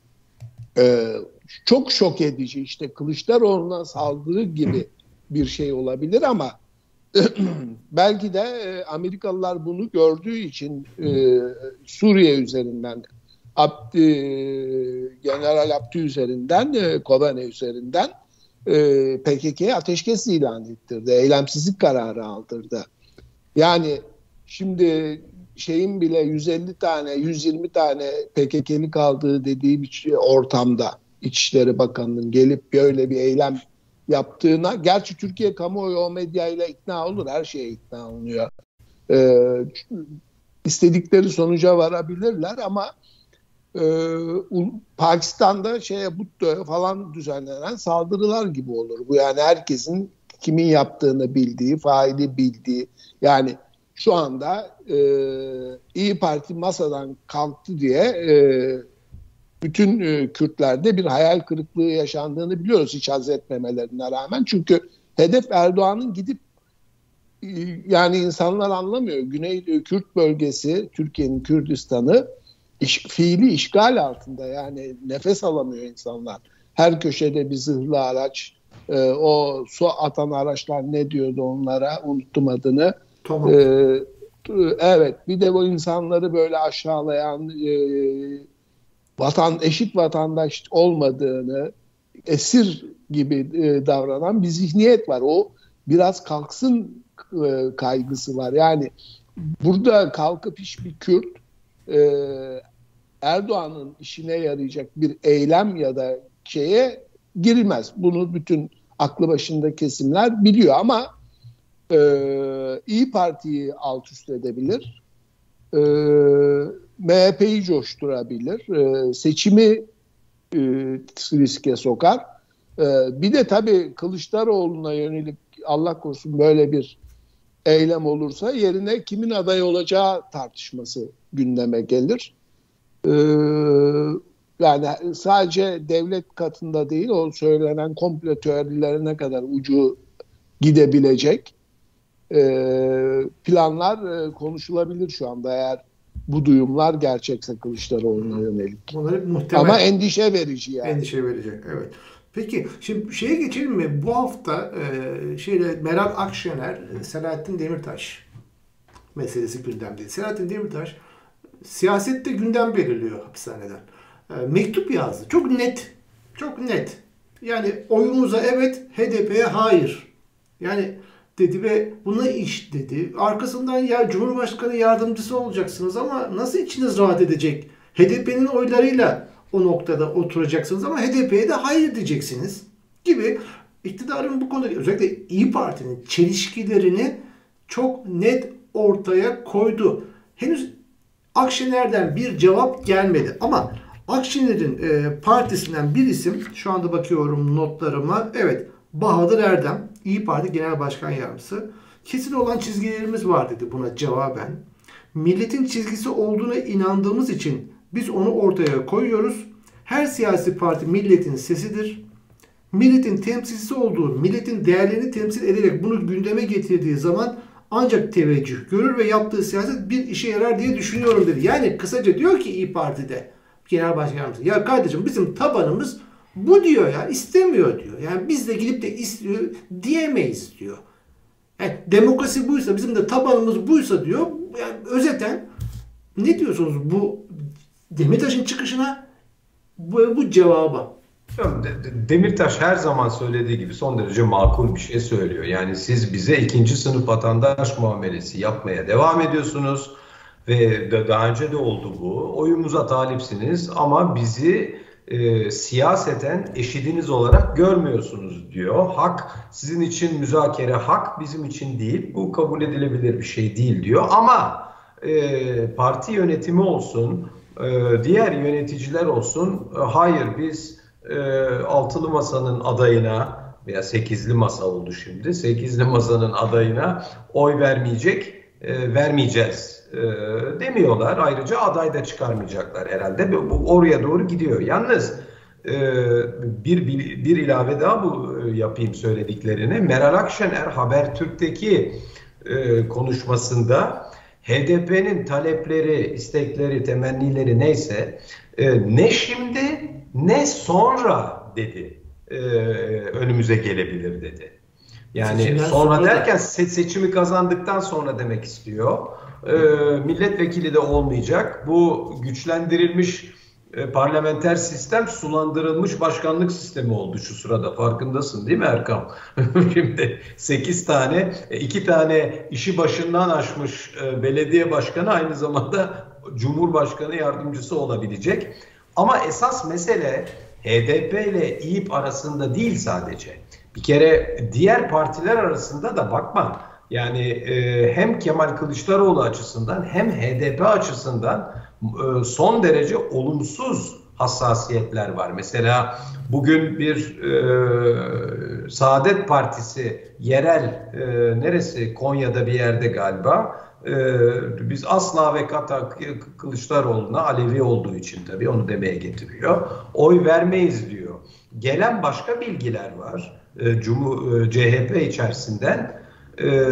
Ee, çok şok edici, işte Kılıçdaroğlu'na saldırı gibi bir şey olabilir ama belki de e, Amerikalılar bunu gördüğü için e, Suriye üzerinden, Abdi, General Abdi üzerinden, e, Kobane üzerinden e, P K K'ye ateşkes ilan ettirdi. Eylemsizlik kararı aldırdı. Yani şimdi şeyin bile yüz elli tane, yüz yirmi tane P K K'li kaldığı dediği bir ortamda İçişleri Bakanı'nın gelip böyle bir eylem yaptığına, gerçi Türkiye kamuoyu o medyayla ikna olur, her şeye ikna oluyor. Ee, istedikleri sonuca varabilirler ama e, Pakistan'da şeye Butto'ya falan düzenlenen saldırılar gibi olur. Bu yani herkesin kimin yaptığını bildiği, faili bildiği, yani şu anda e, İyi Parti masadan kalktı diye e, bütün e, Kürtlerde bir hayal kırıklığı yaşandığını biliyoruz, hiç haz etmemelerine rağmen. Çünkü hedef Erdoğan'ın gidip e, yani insanlar anlamıyor. Güney Kürt bölgesi, Türkiye'nin Kürdistan'ı iş, fiili işgal altında, yani nefes alamıyor insanlar. Her köşede bir zırhlı araç, e, o su atan araçlar ne diyordu onlara, unuttum adını. Tamam. Ee, evet, bir de bu insanları böyle aşağılayan, e, vatan eşit vatandaş olmadığını, esir gibi e, davranan bir zihniyet var. O biraz kalksın e, kaygısı var. Yani burada kalkıp hiçbir Kürt e, Erdoğan'ın işine yarayacak bir eylem ya da şeye girmez. Bunu bütün aklı başında kesimler biliyor ama Ee, İyi Parti'yi alt üst edebilir, ee, M H P'yi coşturabilir, ee, seçimi e, riske sokar. Ee, bir de tabii Kılıçdaroğlu'na yönelik Allah korusun böyle bir eylem olursa yerine kimin aday olacağı tartışması gündeme gelir. Ee, yani sadece devlet katında değil, o söylenen komplo teorilerine kadar ucu gidebilecek e, planlar e, konuşulabilir şu anda, eğer bu duyumlar gerçekse Kılıçdaroğlu'na yönelik. Bunlar muhtemel. Ama endişe verici yani. Endişe verecek, evet. Peki şimdi şeye geçelim mi? Bu hafta e, şeyle Meral Akşener, Selahattin Demirtaş meselesi gündemdeydi. Selahattin Demirtaş siyasette gündem belirliyor hapishaneden. E, mektup yazdı. Çok net. Çok net. Yani oyumuza evet, H D P'ye hayır. Yani dedi ve buna iş dedi. Arkasından ya Cumhurbaşkanı yardımcısı olacaksınız ama nasıl içiniz rahat edecek? H D P'nin oylarıyla o noktada oturacaksınız ama H D P'ye de hayır diyeceksiniz gibi iktidarın bu konuda özellikle İyi Parti'nin çelişkilerini çok net ortaya koydu. Henüz Akşener'den bir cevap gelmedi ama Akşener'in e, partisinden bir isim, şu anda bakıyorum notlarıma, evet, Bahadır Erdem, İyi Parti Genel Başkan Yardımcısı. Kesin olan çizgilerimiz var dedi buna cevaben. Milletin çizgisi olduğuna inandığımız için biz onu ortaya koyuyoruz. Her siyasi parti milletin sesidir. Milletin temsilcisi olduğu, milletin değerlerini temsil ederek bunu gündeme getirdiği zaman ancak teveccüh görür ve yaptığı siyaset bir işe yarar diye düşünüyorum dedi. Yani kısaca diyor ki İyi Parti'de Genel Başkan Yardımcısı, ya kardeşim bizim tabanımız bu diyor ya, istemiyor diyor. Yani biz de gidip de istiyor diyemeyiz diyor. Yani demokrasi buysa, bizim de tabanımız buysa diyor. Yani özeten ne diyorsunuz bu Demirtaş'ın çıkışına, bu, bu cevaba? Demirtaş her zaman söylediği gibi son derece makul bir şey söylüyor. Yani siz bize ikinci sınıf vatandaş muamelesi yapmaya devam ediyorsunuz ve daha önce de oldu bu. Oyumuza talipsiniz ama bizi e, siyaseten eşidiniz olarak görmüyorsunuz diyor. Hak sizin için müzakere, hak bizim için değil. Bu kabul edilebilir bir şey değil diyor. Ama e, parti yönetimi olsun, e, diğer yöneticiler olsun, e, hayır biz e, altılı masanın adayına veya sekizli masa oldu şimdi, sekizli masanın adayına oy vermeyecek, e, vermeyeceğiz e, demiyorlar. Ayrıca aday da çıkarmayacaklar herhalde. Bu oraya doğru gidiyor. Yalnız e, bir, bir bir ilave daha bu e, yapayım söylediklerini. Meral Akşener Habertürk'teki e, konuşmasında H D P'nin talepleri, istekleri, temennileri neyse e, ne şimdi ne sonra dedi, e, önümüze gelebilir dedi. Yani Seçimden sonra, sonra derken se seçimi kazandıktan sonra demek istiyor. E, milletvekili de olmayacak. Bu güçlendirilmiş e, parlamenter sistem sulandırılmış başkanlık sistemi oldu şu sırada. Farkındasın değil mi Erkam? Şimdi sekiz tane, iki tane işi başından aşmış e, belediye başkanı aynı zamanda Cumhurbaşkanı yardımcısı olabilecek. Ama esas mesele H D P ile İYİP arasında değil sadece. Bir kere diğer partiler arasında da bakma. Yani e, hem Kemal Kılıçdaroğlu açısından hem H D P açısından e, son derece olumsuz hassasiyetler var. Mesela bugün bir e, Saadet Partisi yerel e, neresi, Konya'da bir yerde galiba, Ee, biz asla ve kata Kılıçdaroğlu'na, Alevi olduğu için tabii onu demeye getiriyor, oy vermeyiz diyor. Gelen başka bilgiler var ee, Cumhur, C H P içerisinden. Ee,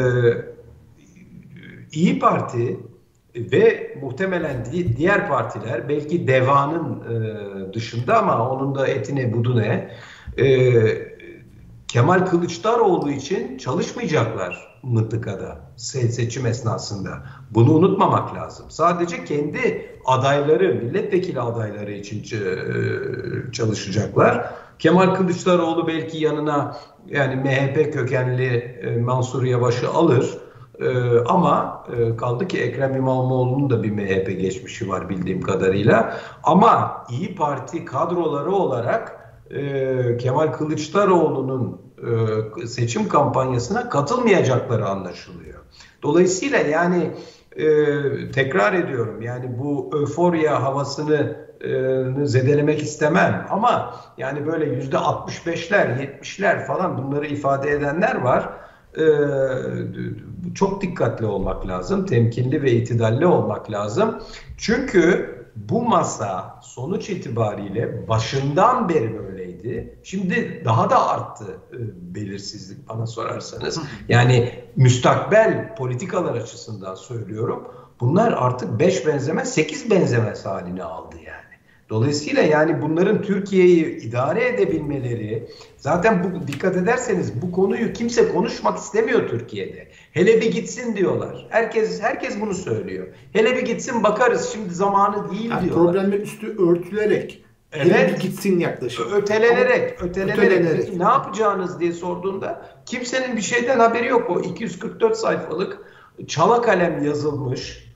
İyi Parti ve muhtemelen diğer partiler, belki DEVA'nın e, dışında ama onun da etine budune, e, Kemal Kılıçdaroğlu için çalışmayacaklar mıntıkada seçim esnasında. Bunu unutmamak lazım. Sadece kendi adayları, milletvekili adayları için çalışacaklar. Kemal Kılıçdaroğlu belki yanına yani M H P kökenli Mansur Yavaş'ı alır. Ama kaldı ki Ekrem İmamoğlu'nun da bir M H P geçmişi var bildiğim kadarıyla. Ama İyi Parti kadroları olarak Kemal Kılıçdaroğlu'nun seçim kampanyasına katılmayacakları anlaşılıyor. Dolayısıyla yani e, tekrar ediyorum yani bu öforya havasını e, zedelemek istemem ama yani böyle yüzde altmış beşler yetmişler falan bunları ifade edenler var. E, çok dikkatli olmak lazım, temkinli ve itidalli olmak lazım. Çünkü bu masa sonuç itibariyle başından beri böyleydi. Şimdi daha da arttı e, belirsizlik bana sorarsanız. Yani müstakbel politikalar açısından söylüyorum. Bunlar artık beş benzemez sekiz benzemez halini aldı yani. Dolayısıyla yani bunların Türkiye'yi idare edebilmeleri, zaten bu, dikkat ederseniz bu konuyu kimse konuşmak istemiyor Türkiye'de. Hele bir gitsin diyorlar. Herkes herkes bunu söylüyor. Hele bir gitsin bakarız şimdi zamanı değil yani diyorlar. Problemler üstü örtülerek, evet, hele bir gitsin yaklaşım. Ötelenerek, ötelenerek, ötelenerek. Peki, ne yapacağınız diye sorduğunda kimsenin bir şeyden haberi yok. O iki yüz kırk dört sayfalık çala kalem yazılmış,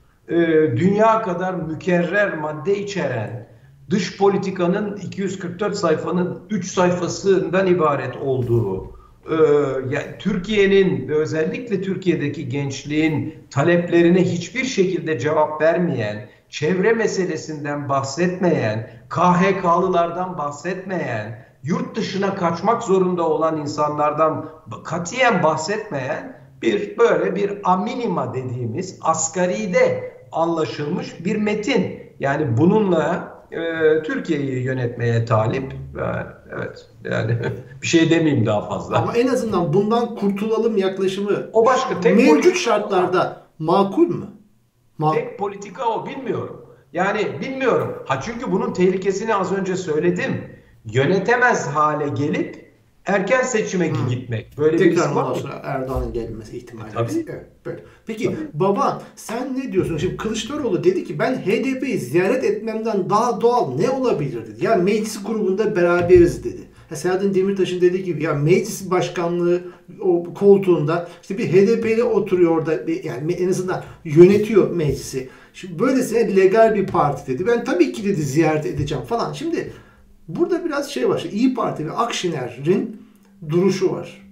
dünya kadar mükerrer madde içeren, dış politikanın iki yüz kırk dört sayfanın üç sayfasından ibaret olduğu, e, yani Türkiye'nin ve özellikle Türkiye'deki gençliğin taleplerine hiçbir şekilde cevap vermeyen, çevre meselesinden bahsetmeyen, K H K'lılardan bahsetmeyen, yurt dışına kaçmak zorunda olan insanlardan katiyen bahsetmeyen bir böyle bir aminima dediğimiz asgaride anlaşılmış bir metin. Yani bununla e, Türkiye'yi yönetmeye talip. E, evet yani bir şey demeyeyim daha fazla. Ama en azından bundan kurtulalım yaklaşımı o başka. Tek mevcut politika şartlarda makul mü? Ma tek politika o, bilmiyorum. Yani bilmiyorum. Ha çünkü bunun tehlikesini az önce söyledim. Yönetemez hale gelip erken seçime hmm. gitmek. Böyle Tekrar bir risk var mı? Erdoğan'ın gelmesi ihtimali. Tabii. Evet, böyle. Peki Tabii. baban sen ne diyorsun? Şimdi Kılıçdaroğlu dedi ki ben H D P'yi ziyaret etmemden daha doğal ne olabilir dedi. Ya meclis grubunda beraberiz dedi. Ya Selahattin Demirtaş'ın dediği gibi ya meclis başkanlığı o koltuğunda işte bir H D P'li oturuyor orada yani en azından yönetiyor meclisi. Şimdi böylesine legal bir parti dedi. Ben tabii ki dedi ziyaret edeceğim falan. Şimdi burada biraz şey var. İYİ Parti ve Akşener'in duruşu var.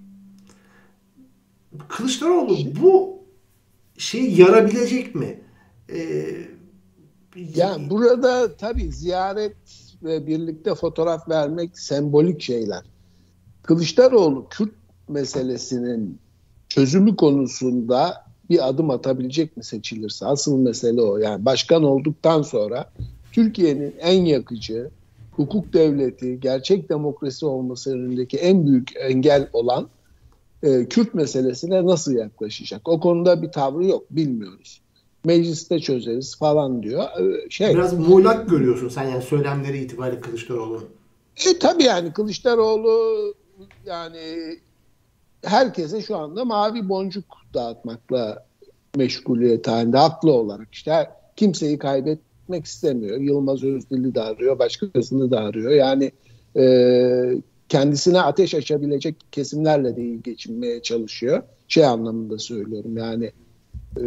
Kılıçdaroğlu bu şeyi yarabilecek mi? Ee, yani burada tabii ziyaret ve birlikte fotoğraf vermek sembolik şeyler. Kılıçdaroğlu Kürt meselesinin çözümü konusunda bir adım atabilecek mi seçilirse? Asıl mesele o. Yani başkan olduktan sonra Türkiye'nin en yakıcı hukuk devleti, gerçek demokrasi olması önündeki en büyük engel olan e, Kürt meselesine nasıl yaklaşacak? O konuda bir tavrı yok, bilmiyoruz. Mecliste çözeriz falan diyor. E, şey, Biraz muğlak görüyorsun sen yani söylemleri itibariyle Kılıçdaroğlu'nun. E tabii yani Kılıçdaroğlu yani herkese şu anda mavi boncuk dağıtmakla meşguliyet halinde, haklı olarak. İşte kimseyi kaybetmek istemiyor. Yılmaz Özdil'i de arıyor, başkasını da arıyor. Yani e, kendisine ateş açabilecek kesimlerle de iyi geçinmeye çalışıyor. Şey anlamında söylüyorum yani e,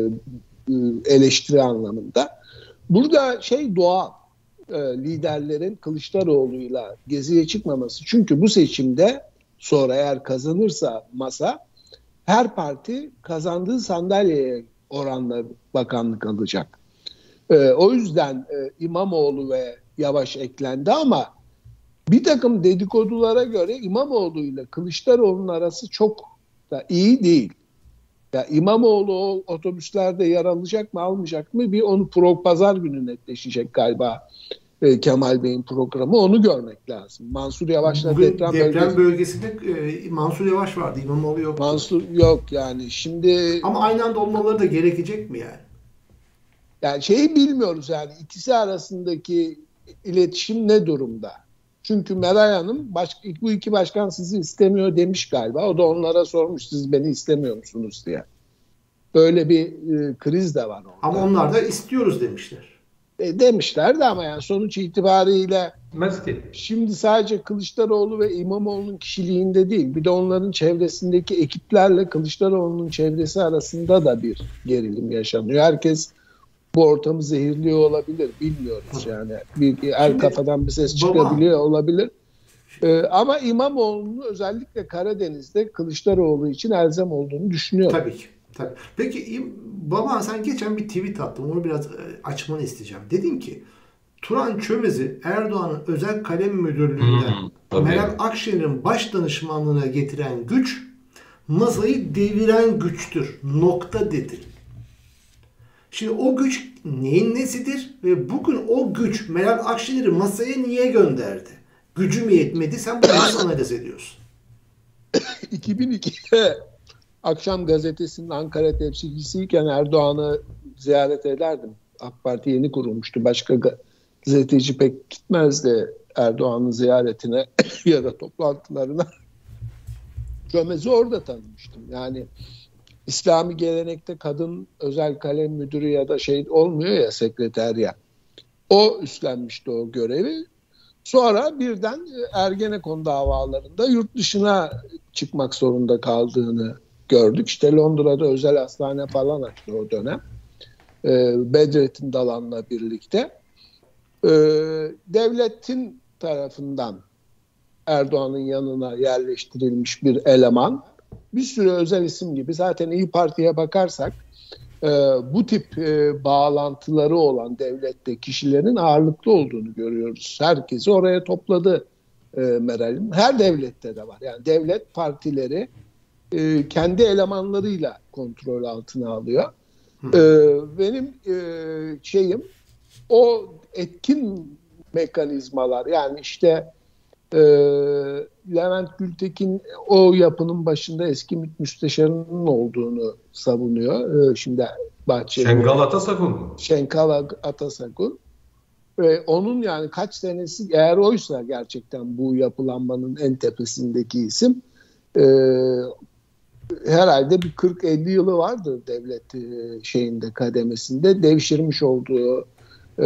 eleştiri anlamında. Burada şey doğal, e, liderlerin Kılıçdaroğlu'yla geziye çıkmaması. Çünkü bu seçimde sonra eğer kazanırsa masa, her parti kazandığı sandalyeye oranla bakanlık alacak. Ee, o yüzden e, İmamoğlu ve Yavaş eklendi ama bir takım dedikodulara göre İmamoğlu ile Kılıçdaroğlu'nun arası çok da iyi değil. Ya İmamoğlu o otobüslerde yer alacak mı almayacak mı bir onu pro pazar günü netleşecek galiba. Kemal Bey'in programı, onu görmek lazım. Mansur Yavaş'la deprem, deprem bölgesinde e, Mansur Yavaş vardı, İmamoğlu yoktu. Mansur yok yani şimdi. Ama aynı anda olmaları da gerekecek mi yani? Yani şeyi bilmiyoruz yani ikisi arasındaki iletişim ne durumda? Çünkü Meral Hanım baş, bu iki başkan sizi istemiyor demiş galiba. O da onlara sormuş siz beni istemiyor musunuz diye. Böyle bir e, kriz de var orada. Ama onlar da istiyoruz demişler. E, demişlerdi ama yani sonuç itibariyle Mesut. Şimdi sadece Kılıçdaroğlu ve İmamoğlu'nun kişiliğinde değil, bir de onların çevresindeki ekiplerle Kılıçdaroğlu'nun çevresi arasında da bir gerilim yaşanıyor. Herkes bu ortamı zehirliyor olabilir, bilmiyoruz yani. Bir, bir el kafadan bir ses baba, çıkabiliyor olabilir. Ee, ama İmamoğlu'nun özellikle Karadeniz'de Kılıçdaroğlu için elzem olduğunu düşünüyorum. Tabii ki. Tabii. Peki Baba sen geçen bir tweet attın. Onu biraz açmanı isteyeceğim. Dedin ki Turan Çömez'i Erdoğan'ın özel kalem müdürlüğünden hmm, Meral Akşener'in baş danışmanlığına getiren güç masayı deviren güçtür. Nokta dedi. Şimdi o güç neyin nesidir ve bugün o güç Meral Akşener'i masaya niye gönderdi? Gücü mü yetmedi? Sen bunu nasıl analiz ediyorsun? iki bin ikide Akşam Gazetesi'nin Ankara temsilcisiyken Erdoğan'ı ziyaret ederdim. AK Parti yeni kurulmuştu. Başka gazeteci pek gitmezdi Erdoğan'ın ziyaretine ya da toplantılarına. Çömez'i orada tanımıştım. Yani İslami gelenekte kadın özel kalem müdürü ya da şey olmuyor ya, sekreterya. O üstlenmişti o görevi. Sonra birden Ergenekon davalarında yurt dışına çıkmak zorunda kaldığını gördük. İşte Londra'da özel hastane falan açtı o dönem. Ee, Bedrettin Dalan'la birlikte. Ee, devletin tarafından Erdoğan'ın yanına yerleştirilmiş bir eleman. Bir sürü özel isim gibi. Zaten İYİ Parti'ye bakarsak e, bu tip e, bağlantıları olan devlette kişilerin ağırlıklı olduğunu görüyoruz. Herkesi oraya topladı e, Meral'in. Her devlette de var. Yani devlet partileri e, kendi elemanlarıyla kontrol altına alıyor. E, benim e, şeyim o etkin mekanizmalar, yani işte e, Levent Gültekin o yapının başında eski müsteşarının olduğunu savunuyor. E, şimdi Bahçeli. Şengal Atasagun mu? Şengal Atasagun. E, onun yani kaç senesi, eğer oysa gerçekten bu yapılanmanın en tepesindeki isim, e, herhalde bir kırk elli yılı vardır devlet e, şeyinde, kademesinde devşirmiş olduğu e,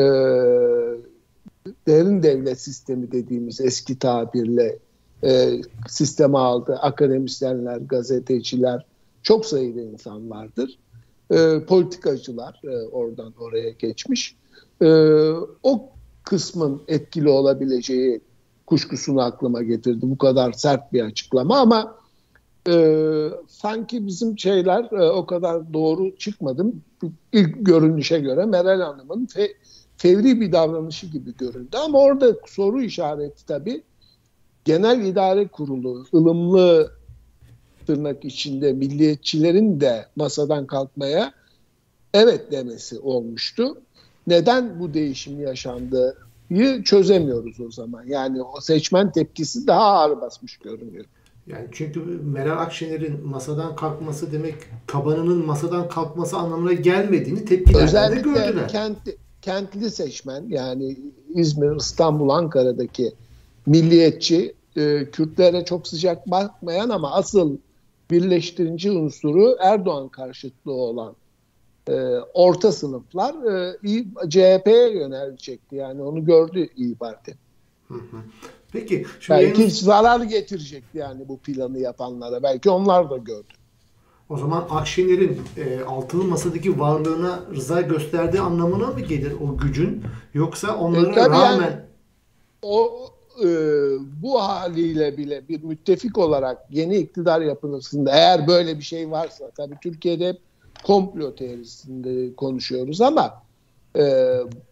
derin devlet sistemi dediğimiz eski tabirle e, sisteme aldı. Akademisyenler, gazeteciler, çok sayıda insan vardır. E, politikacılar e, oradan oraya geçmiş. E, o kısmın etkili olabileceği kuşkusunu aklıma getirdi. Bu kadar sert bir açıklama ama e, sanki bizim şeyler e, o kadar doğru çıkmadı. İlk görünüşe göre Meral Hanım'ın fe, fevri bir davranışı gibi göründü. Ama orada soru işareti tabii Genel İdare Kurulu, ılımlı tırnak içinde milliyetçilerin de masadan kalkmaya evet demesi olmuştu. Neden bu değişim yaşandığını çözemiyoruz o zaman. Yani o seçmen tepkisi daha ağır basmış görünüyor. Yani çünkü Meral Akşener'in masadan kalkması demek tabanının masadan kalkması anlamına gelmediğini tepkilerde gördüler. Özellikle kentli, kentli seçmen, yani İzmir, İstanbul, Ankara'daki milliyetçi, e, Kürtlere çok sıcak bakmayan ama asıl birleştirici unsuru Erdoğan karşıtlığı olan e, orta sınıflar e, C H P'ye yönelecekti. Yani onu gördü İYİ Parti. Hı hı. Peki. Şimdi belki en... zarar getirecekti yani bu planı yapanlara. Belki onlar da gördü. O zaman Akşener'in e, altılı masadaki varlığına rıza gösterdiği anlamına mı gelir o gücün? Yoksa onlara e, rağmen... Yani, o e, bu haliyle bile bir müttefik olarak yeni iktidar yapılmasında, eğer böyle bir şey varsa, tabii Türkiye'de hep komplo teorisinde konuşuyoruz ama e,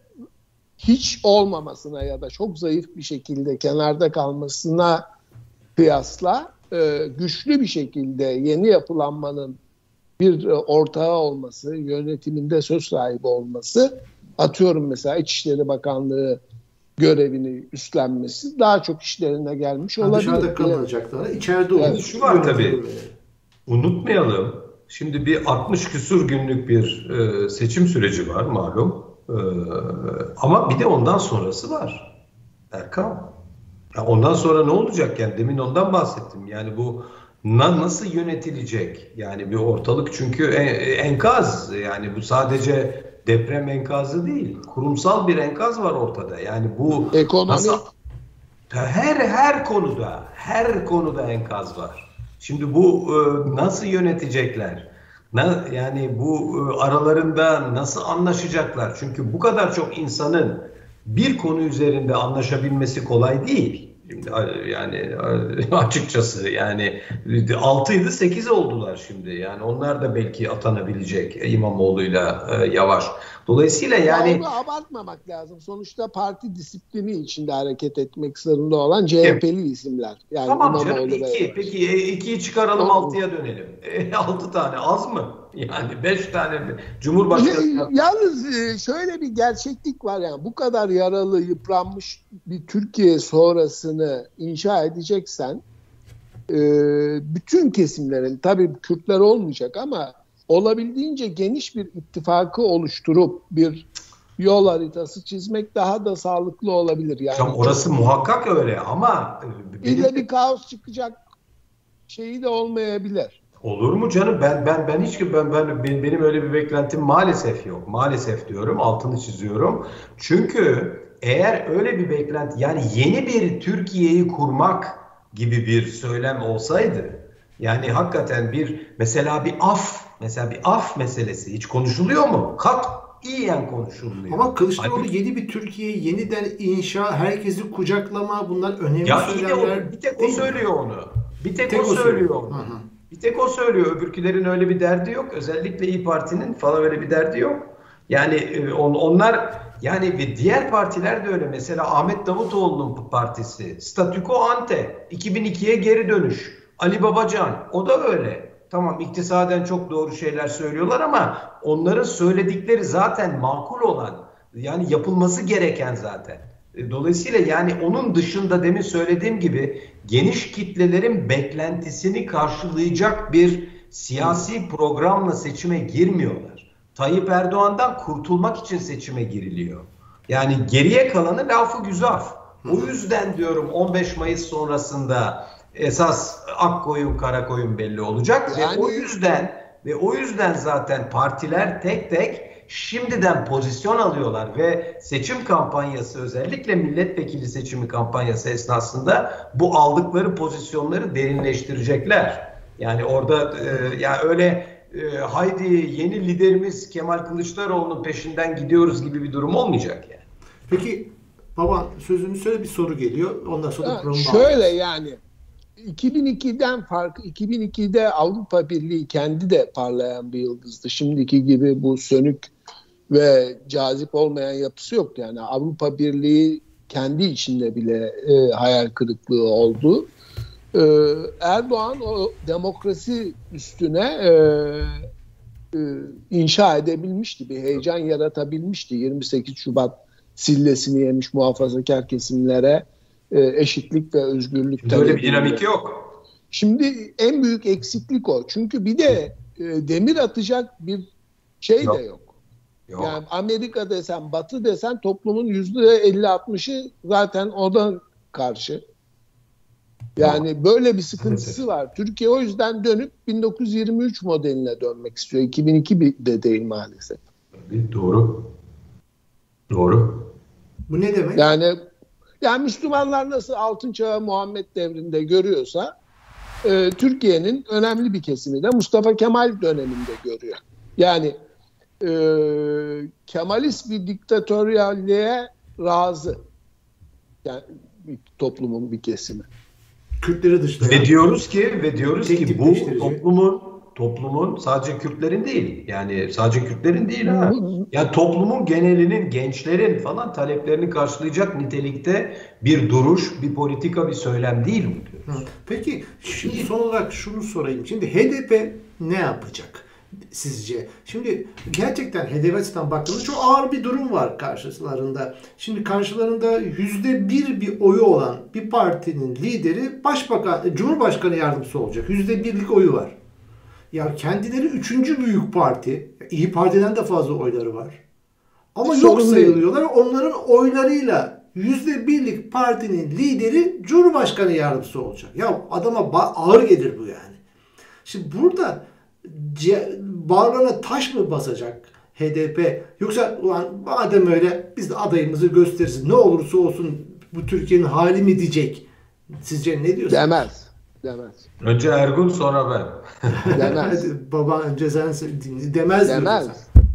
hiç olmamasına ya da çok zayıf bir şekilde kenarda kalmasına kıyasla e, güçlü bir şekilde yeni yapılanmanın bir e, ortağı olması, yönetiminde söz sahibi olması, atıyorum mesela İçişleri Bakanlığı görevini üstlenmesi daha çok işlerine gelmiş olabilir. Dışarıda kalınacaklar, içeride olur. Yani şu var tabii, unutmayalım. Şimdi bir altmış küsur günlük bir e, seçim süreci var malum. E, ama bir de ondan sonrası var. Erkan. Ya ondan sonra ne olacak? Yani demin ondan bahsettim. Yani bu na, nasıl yönetilecek? Yani bir ortalık çünkü en, enkaz. Yani bu sadece deprem enkazı değil. Kurumsal bir enkaz var ortada. Yani bu ekonomi, nasıl, her her konuda her konuda enkaz var. Şimdi bu e, nasıl yönetecekler? Na, yani bu e, aralarında nasıl anlaşacaklar? Çünkü bu kadar çok insanın bir konu üzerinde anlaşabilmesi kolay değil. Şimdi yani açıkçası yani altıydı sekiz oldular şimdi. Yani onlar da belki atanabilecek İmamoğlu'yla Yavaş. Dolayısıyla yani ya onu abartmamak lazım. Sonuçta parti disiplini içinde hareket etmek zorunda olan C H P'li evet. isimler. Yani tamam canım iki. Peki ikiyi çıkaralım Doğru. altıya dönelim. E, altı tane az mı? Yani beş tane Cumhurbaşkanı. Yalnız şöyle bir gerçeklik var yani bu kadar yaralı, yıpranmış bir Türkiye sonrasını inşa edeceksen bütün kesimlerin tabii Kürtler olmayacak ama olabildiğince geniş bir ittifakı oluşturup bir yol haritası çizmek daha da sağlıklı olabilir. Yani Tam orası çok, muhakkak öyle ama benim... ille bir kaos çıkacak şeyi de olmayabilir. Olur mu canım? Ben ben ben hiç ben ben benim öyle bir beklentim maalesef yok. Maalesef diyorum, altını çiziyorum. Çünkü eğer öyle bir beklenti yani yeni bir Türkiye'yi kurmak gibi bir söylem olsaydı yani hakikaten bir mesela bir af mesela bir af meselesi hiç konuşuluyor mu? Katiyen konuşulmuyor. Ama Kılıçdaroğlu yeni bir Türkiye'yi yeniden inşa, herkesi kucaklama bunlar önemli ya söylemler. Ya bir tek o söylüyor onu. Bir tek, tek o söylüyor, söylüyor onu. Hı hı. Bir tek o söylüyor. Öbürkülerin öyle bir derdi yok. Özellikle İYİ Parti'nin falan öyle bir derdi yok. Yani on, onlar yani ve diğer partiler de öyle. Mesela Ahmet Davutoğlu'nun partisi. Statüko ante. iki bin ikiye geri dönüş. Ali Babacan. O da öyle. Tamam iktisaden çok doğru şeyler söylüyorlar ama onların söyledikleri zaten makul olan. Yani yapılması gereken zaten. Dolayısıyla yani onun dışında demin söylediğim gibi geniş kitlelerin beklentisini karşılayacak bir siyasi programla seçime girmiyorlar. Tayyip Erdoğan'dan kurtulmak için seçime giriliyor. Yani geriye kalanı lafı güzaf. O yüzden diyorum on beş Mayıs sonrasında esas ak koyun kara koyun belli olacak yani... ve o yüzden ve o yüzden zaten partiler tek tek şimdiden pozisyon alıyorlar ve seçim kampanyası özellikle milletvekili seçimi kampanyası esnasında bu aldıkları pozisyonları derinleştirecekler. Yani orada e, yani öyle e, haydi yeni liderimiz Kemal Kılıçdaroğlu'nun peşinden gidiyoruz gibi bir durum olmayacak yani. Peki baba sözünü söyle bir soru geliyor. Ondan sonra ha, şöyle yani iki bin ikiden farkı iki bin ikide Avrupa Birliği kendi de parlayan bir yıldızdı. Şimdiki gibi bu sönük ve cazip olmayan yapısı yoktu. Yani Avrupa Birliği kendi içinde bile e, hayal kırıklığı oldu. E, Erdoğan o demokrasi üstüne e, e, inşa edebilmişti. Bir heyecan yaratabilmişti. yirmi sekiz Şubat sillesini yemiş muhafazakar kesimlere eşitlik ve özgürlük. Böyle bir dinamik yok. Şimdi en büyük eksiklik o. Çünkü bir de e, demir atacak bir şey yok. de yok. yok. Yani Amerika desen, Batı desen toplumun yüzde elli altmışı zaten ona karşı. Yani yok. Böyle bir sıkıntısı var. Türkiye o yüzden dönüp bin dokuz yüz yirmi üç modeline dönmek istiyor. iki bin ikide değil maalesef. Doğru. Doğru. Bu ne demek? Yani Yani Müslümanlar nasıl Altın Çağ Muhammed devrinde görüyorsa e, Türkiye'nin önemli bir kesimi de Mustafa Kemal döneminde görüyor. Yani e, Kemalist bir diktatöryalliğe razı. Yani bir toplumun bir kesimi. Kürtleri dışlayan. Ve diyoruz ki ve diyoruz ki bu toplumun toplumun sadece Kürtlerin değil. Yani sadece Kürtlerin değil ha. Yani toplumun genelinin, gençlerin falan taleplerini karşılayacak nitelikte bir duruş, bir politika, bir söylem değil mi diyoruz? Peki şimdi son olarak şunu sorayım. Şimdi H D P ne yapacak sizce? Şimdi gerçekten H D P açısından baktığımızda çok ağır bir durum var karşılarında. Şimdi karşılarında yüzde bir bir oyu olan bir partinin lideri başbakan, Cumhurbaşkanı yardımcısı olacak. Yüzde birlik oyu var. Ya kendileri üçüncü büyük parti. İYİ Parti'den de fazla oyları var. Ama yok sayılıyorlar. Onların oylarıyla yüzde birlik partinin lideri Cumhurbaşkanı yardımcısı olacak. Ya adama ağır gelir bu yani. Şimdi burada bağrına taş mı basacak H D P? Yoksa ulan madem öyle biz de adayımızı gösteririz. Ne olursa olsun bu Türkiye'nin hali mi diyecek? Sizce ne diyorsunuz? Demez. Demez. Önce Ergun sonra ben. Demez. Baba önce sen demez. Demez.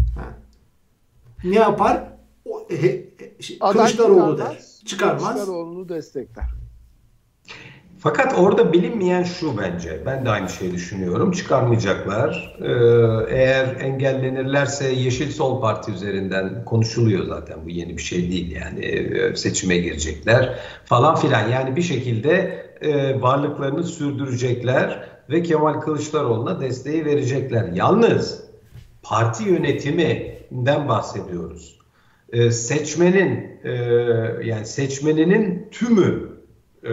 Ne yapar? O, he, he, Kılıçdaroğlu der. Çıkarmaz. Kılıçdaroğlu'nu destekler. Fakat orada bilinmeyen şu bence. Ben de aynı şeyi düşünüyorum. Çıkarmayacaklar. Ee, eğer engellenirlerse Yeşil Sol Parti üzerinden konuşuluyor zaten. Bu yeni bir şey değil yani. Seçime girecekler falan filan. Yani bir şekilde e, varlıklarını sürdürecekler ve Kemal Kılıçdaroğlu'na desteği verecekler. Yalnız parti yönetiminden bahsediyoruz. Ee, seçmenin e, yani seçmeninin tümü E,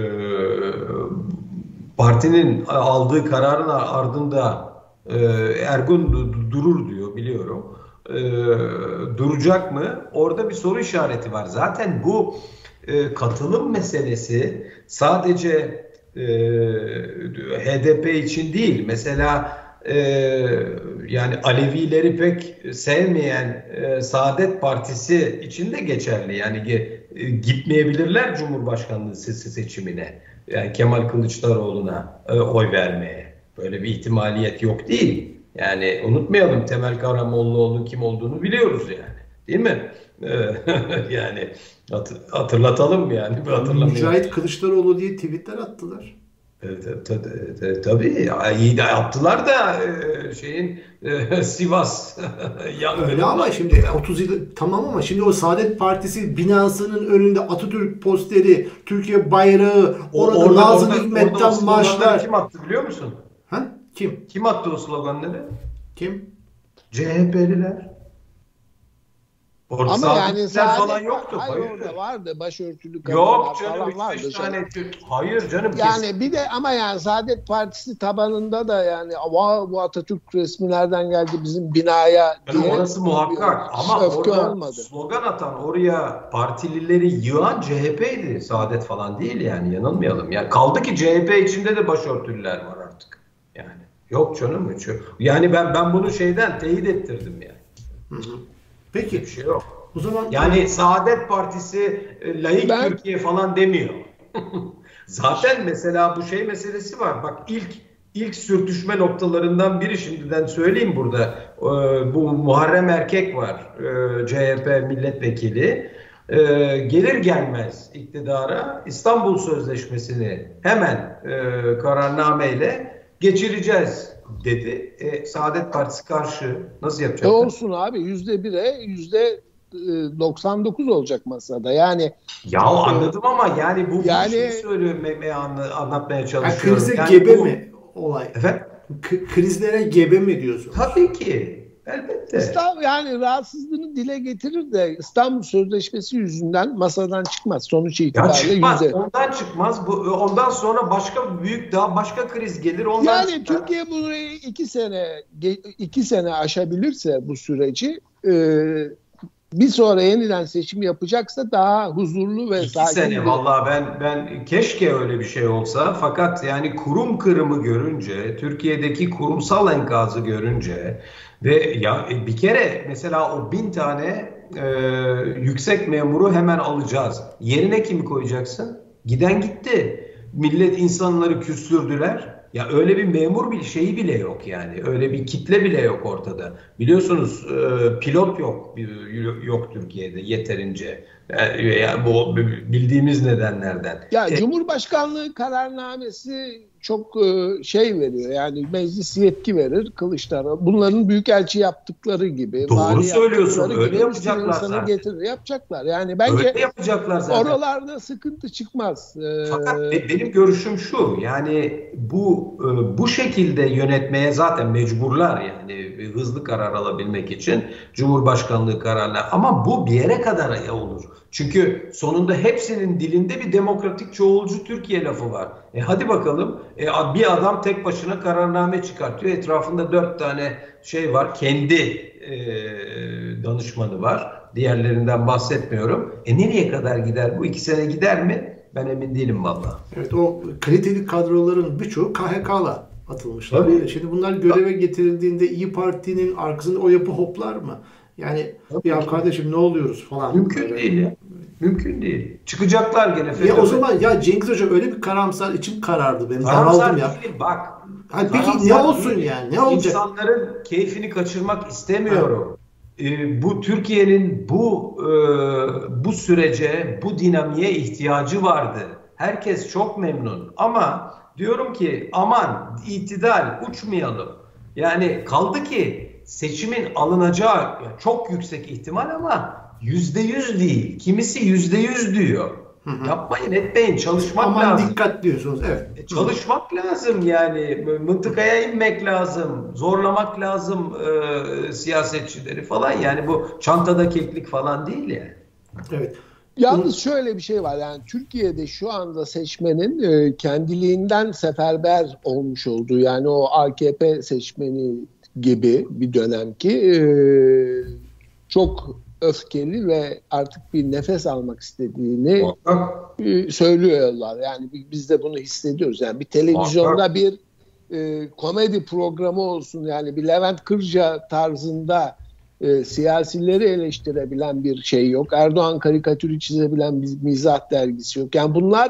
partinin aldığı kararın ardında e, Ergun durur diyor biliyorum. E, duracak mı? Orada bir soru işareti var. Zaten bu e, katılım meselesi sadece e, H D P için değil. Mesela e, yani Alevileri pek sevmeyen e, Saadet Partisi için de geçerli. Yani gitmeyebilirler Cumhurbaşkanlığı seçimine. Yani Kemal Kılıçdaroğlu'na e, oy vermeye. Böyle bir ihtimaliyet yok değil. Yani unutmayalım, Temel Karamollaoğlu'nun kim olduğunu biliyoruz yani. Değil mi? Yani hatırlatalım yani. Mücahit Kılıçdaroğlu diye tweetler attılar. Tabii iyi de yaptılar da şeyin Sivas. Öyle ama şimdi otuz yıl tamam ama şimdi o Saadet Partisi binasının önünde Atatürk posteri, Türkiye bayrağı, orada, orada Nazım Hikmet'ten marşlar. Kim attı biliyor musun? Ha? Kim? Kim attı o sloganları? Kim? C H P'liler. Orada ama yani Saadet falan yoktu. Hayır, hayır orada vardı başörtülü yok canım falan üç beş tane Türk. Hayır canım. Yani kesin. Bir de ama yani Saadet Partisi tabanında da yani bu Atatürk resmi nereden geldi bizim binaya diye. Yani orası muhakkak ama orada olmadı. Slogan atan oraya partilileri yığan C H P'ydi. Saadet falan değil yani, yanılmayalım. Yani kaldı ki C H P içinde de başörtülüler var artık. Yani yok canım hiç. Yani ben ben bunu şeyden teyit ettirdim yani. Hı hı. Peki. Bir şey yok. O zaman yani Saadet Partisi laik ben... Türkiye falan demiyor. Zaten mesela bu şey meselesi var. Bak ilk ilk sürtüşme noktalarından biri, şimdiden söyleyeyim burada. Ee, bu Muharrem Erkek var. Ee, C H P milletvekili. Ee, gelir gelmez iktidara İstanbul Sözleşmesi'ni hemen e, kararnameyle geçireceğiz dedi. E, Saadet Partisi karşı. Nasıl yapacaklar? E olsun abi, yüzde bire yüzde doksan dokuz olacak masada. Yani ya anladım ama yani bu yani, bir şey söylüyorum, anlatmaya çalışıyorum. Yani krize yani gebe bu, mi olay? Efendim? K- krizlere gebe mi diyorsun? Tabii ki. Elbette. İstanbul yani rahatsızlığını dile getirir de İstanbul Sözleşmesi yüzünden masadan çıkmaz sonuç itibariyle. Ya çıkmaz. Yüzde... Ondan çıkmaz. Bu, ondan sonra başka büyük daha başka kriz gelir. Ondan yani çıkar. Türkiye bunu iki sene iki sene aşabilirse bu süreci, e, bir sonra yeniden seçim yapacaksa daha huzurlu ve İki sakin. sene bir... Vallahi ben ben keşke öyle bir şey olsa. Fakat yani kurum kırımı görünce, Türkiye'deki kurumsal enkazı görünce ve ya bir kere mesela o bin tane e, yüksek memuru hemen alacağız. Yerine kimi koyacaksın? Giden gitti. Millet insanları küstürdüler. Ya öyle bir memur bir şeyi bile yok yani. Öyle bir kitle bile yok ortada. Biliyorsunuz e, pilot yok yok Türkiye'de yeterince. Yani, yani bu bildiğimiz nedenlerden. Ya e, Cumhurbaşkanlığı kararnamesi çok e, şey veriyor. Yani meclis yetki verir Kılıçdaroğlu. Bunların büyükelçi yaptıkları gibi. Doğru söylüyorsun. Öyle yapacaklar zaten. Getirir, yapacaklar. Yani bence öyle yapacaklar zaten. Oralarda sıkıntı çıkmaz. Ee, Fakat benim görüşüm şu. Yani bu bu şekilde yönetmeye zaten mecburlar yani hızlı karar alabilmek için Cumhurbaşkanlığı kararları. Ama bu bir yere kadar olur. Çünkü sonunda hepsinin dilinde bir demokratik çoğulcu Türkiye lafı var. E hadi bakalım. E, bir adam tek başına kararname çıkartıyor. Etrafında dört tane şey var. Kendi e, danışmanı var. Diğerlerinden bahsetmiyorum. E nereye kadar gider? Bu iki sene gider mi? Ben emin değilim vallahi. Evet, o kaliteli kadroların birçoğu K H K'la atılmışlar. Tabii. Şimdi bunlar göreve getirildiğinde İyi Parti'nin arkasında o yapı hoplar mı? Yani tabii ya kardeşim ne oluyoruz falan. Mümkün böyle. Değil ya. Mümkün değil. Çıkacaklar gene. Ya o zaman ya Cengiz Hoca öyle bir karamsar, içim karardı benim. Daraldım ya. Değil, bak. Hani peki ne olsun değil. Yani? Ne olacak? İnsanların keyfini kaçırmak istemiyorum. Ee, bu Türkiye'nin bu e, bu sürece, bu dinamiğe ihtiyacı vardı. Herkes çok memnun. Ama diyorum ki aman itidal, uçmayalım. Yani kaldı ki seçimin alınacağı çok yüksek ihtimal ama yüzde yüz değil. Kimisi yüzde yüz diyor. Hı hı. Yapmayın, etmeyin, çalışmak aman lazım. Dikkat diyorsunuz, evet. E, çalışmak lazım yani, mıntıkaya inmek lazım, zorlamak lazım e, siyasetçileri falan. Yani bu çantada keklik falan değil yani. Evet. Yalnız şöyle bir şey var, yani Türkiye'de şu anda seçmenin e, kendiliğinden seferber olmuş olduğu, yani o A K P seçmeni gibi bir dönemki e, çok öfkeli ve artık bir nefes almak istediğini e, söylüyorlar. Yani biz de bunu hissediyoruz. Yani bir televizyonda bir e, komedi programı olsun, yani bir Levent Kırca tarzında E, siyasileri eleştirebilen bir şey yok. Erdoğan karikatürü çizebilen bir mizah dergisi yok. Yani bunlar,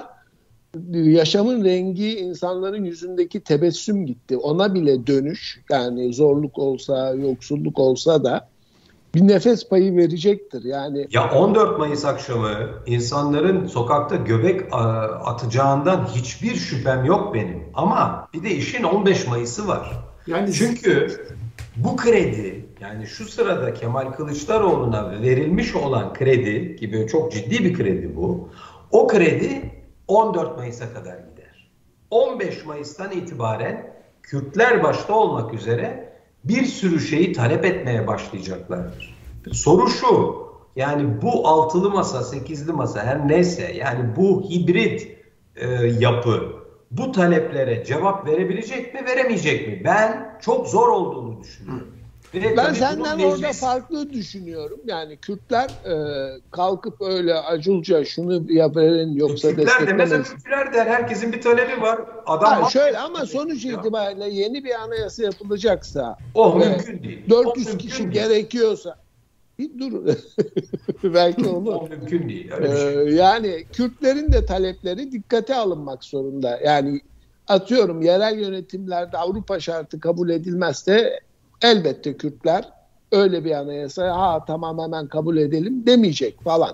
yaşamın rengi, insanların yüzündeki tebessüm gitti. Ona bile dönüş, yani zorluk olsa, yoksulluk olsa da bir nefes payı verecektir. Yani ya on dört Mayıs akşamı insanların sokakta göbek atacağından hiçbir şüphem yok benim. Ama bir de işin on beş Mayıs'ı var. Yani çünkü bu kredi, yani şu sırada Kemal Kılıçdaroğlu'na verilmiş olan kredi, ki böyle çok ciddi bir kredi bu, o kredi on dört Mayıs'a kadar gider. on beş Mayıs'tan itibaren Kürtler başta olmak üzere bir sürü şeyi talep etmeye başlayacaklardır. Soru şu, yani bu altılı masa, sekizli masa, her neyse, yani bu hibrit e, yapı bu taleplere cevap verebilecek mi, veremeyecek mi? Ben çok zor olduğunu düşünüyorum. Ve ben senden meclis... orada farklı düşünüyorum. Yani Kürtler e, kalkıp öyle aculca şunu yapın yoksa Kürtler desteklemez. demez, Kürtler der, herkesin bir talebi var. Adam ha, şöyle ama sonuç ya. itibariyle yeni bir anayasa yapılacaksa, o mümkün değil. dört yüz kişi değil. Gerekiyorsa bir dur. Belki olur. O mümkün değil. Öyle ee, bir şey. Yani Kürtlerin de talepleri dikkate alınmak zorunda. Yani atıyorum, yerel yönetimlerde Avrupa şartı kabul edilmezse elbette Kürtler öyle bir anayasa ha tamam hemen kabul edelim demeyecek falan.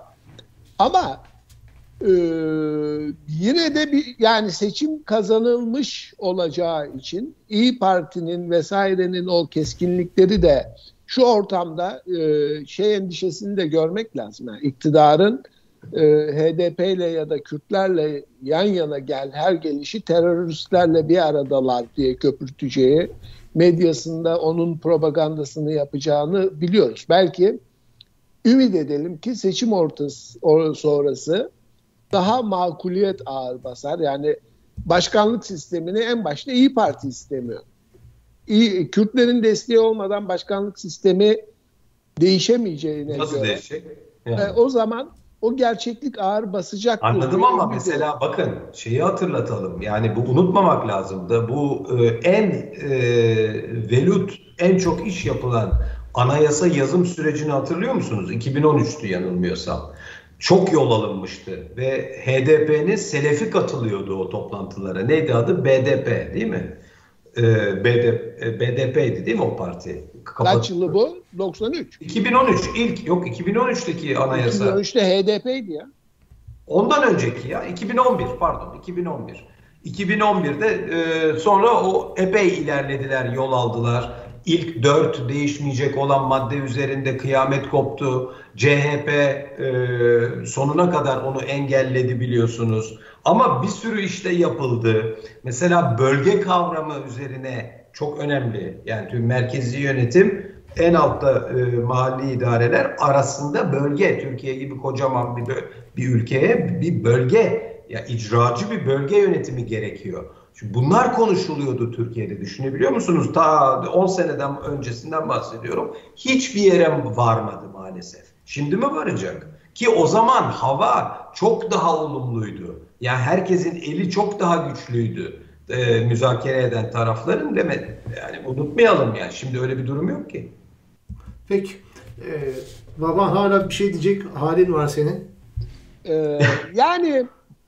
Ama e, yine de bir, yani seçim kazanılmış olacağı için İYİ Parti'nin vesairenin o keskinlikleri de şu ortamda e, şey endişesini de görmek lazım. Yani iktidarın e, H D P ile ya da Kürtlerle yan yana gel her gelişi teröristlerle bir aradalar diye köpürteceği, medyasında onun propagandasını yapacağını biliyoruz. Belki ümit edelim ki seçim ortası sonrası daha makuliyet ağır basar. Yani başkanlık sistemini en başta İYİ Parti istemiyor. İyi, Kürtlerin desteği olmadan başkanlık sistemi değişemeyeceğine Nasıl göre. değişecek? Yani. E, o zaman o gerçeklik ağır basacak. Anladım ama mesela bakın şeyi hatırlatalım. Yani bu unutmamak lazım da bu e, en e, velut, en çok iş yapılan anayasa yazım sürecini hatırlıyor musunuz? iki bin on üçtü yanılmıyorsam. Çok yol alınmıştı ve H D P'nin Selefi katılıyordu o toplantılara. Neydi adı? B D P değil mi? B D P'ydi değil mi o parti? Kapat- Kaç yılı bu? doksan üç. iki bin on üç ilk yok iki bin on üçteki anayasa. iki bin on üçte H D P'ydi ya. Ondan önceki ya iki bin on bir pardon iki bin on bir. iki bin on birde e, sonra o epey ilerlediler, yol aldılar. İlk dört değişmeyecek olan madde üzerinde kıyamet koptu. C H P e, sonuna kadar onu engelledi biliyorsunuz. Ama bir sürü işte yapıldı. Mesela bölge kavramı üzerine çok önemli. Yani tüm merkezi yönetim en altta e, mahalli idareler arasında bölge. Türkiye gibi kocaman bir bir ülkeye bir bölge, ya icracı bir bölge yönetimi gerekiyor. Şimdi bunlar konuşuluyordu Türkiye'de, düşünebiliyor musunuz? Ta on seneden öncesinden bahsediyorum. Hiçbir yere varmadı maalesef. Şimdi mi varacak? Ki o zaman hava çok daha olumluydu. Yani herkesin eli çok daha güçlüydü. E, müzakere eden tarafların, değil mi? Yani unutmayalım yani. Şimdi öyle bir durum yok ki. Peki. Ee, baban hala bir şey diyecek halin var senin. Ee, yani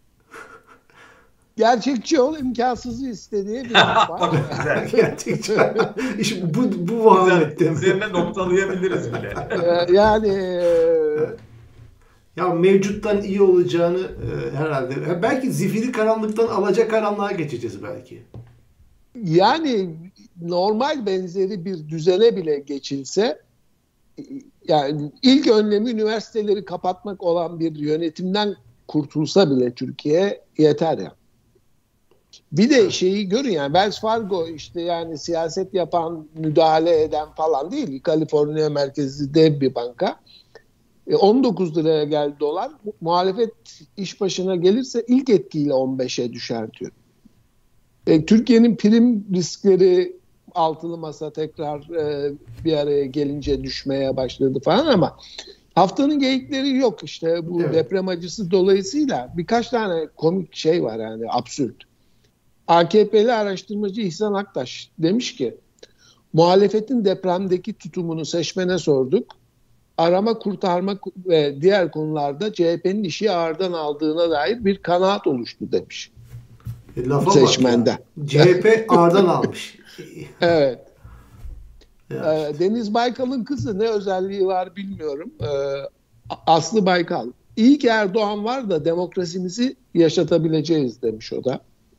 gerçekçi ol, imkansızı istediği bir laf var. Gerçekçi. İşte bu bu muhabbette. Üzerine noktalayabiliriz bile. Ee, yani e, Ya mevcuttan iyi olacağını e, herhalde. Ya belki zifiri karanlıktan alacakaranlığa geçeceğiz belki. Yani normal benzeri bir düzene bile geçilse, yani ilk önlemi üniversiteleri kapatmak olan bir yönetimden kurtulsa bile Türkiye yeter ya. Bir de şeyi görün, yani Wells Fargo işte, yani siyaset yapan, müdahale eden falan değil. Kaliforniya merkezli dev bir banka. on dokuz liraya geldi dolar. Muhalefet iş başına gelirse ilk etkiyle on beşe düşer diyor. E, Türkiye'nin prim riskleri altılı masa tekrar e, bir araya gelince düşmeye başladı falan, ama haftanın geyikleri yok işte bu evet. Deprem acısı dolayısıyla birkaç tane komik şey var, yani absürt. A K P'li araştırmacı İhsan Aktaş demiş ki, muhalefetin depremdeki tutumunu seçmene sorduk. Arama, kurtarma ve diğer konularda C H P'nin işi ağırdan aldığına dair bir kanaat oluştu demiş. E, lafa seçmende. C H P ağırdan almış. Evet. Evet. Deniz Baykal'ın kızı, ne özelliği var bilmiyorum. Aslı Baykal. İyi ki Erdoğan var da demokrasimizi yaşatabileceğiz demiş o da.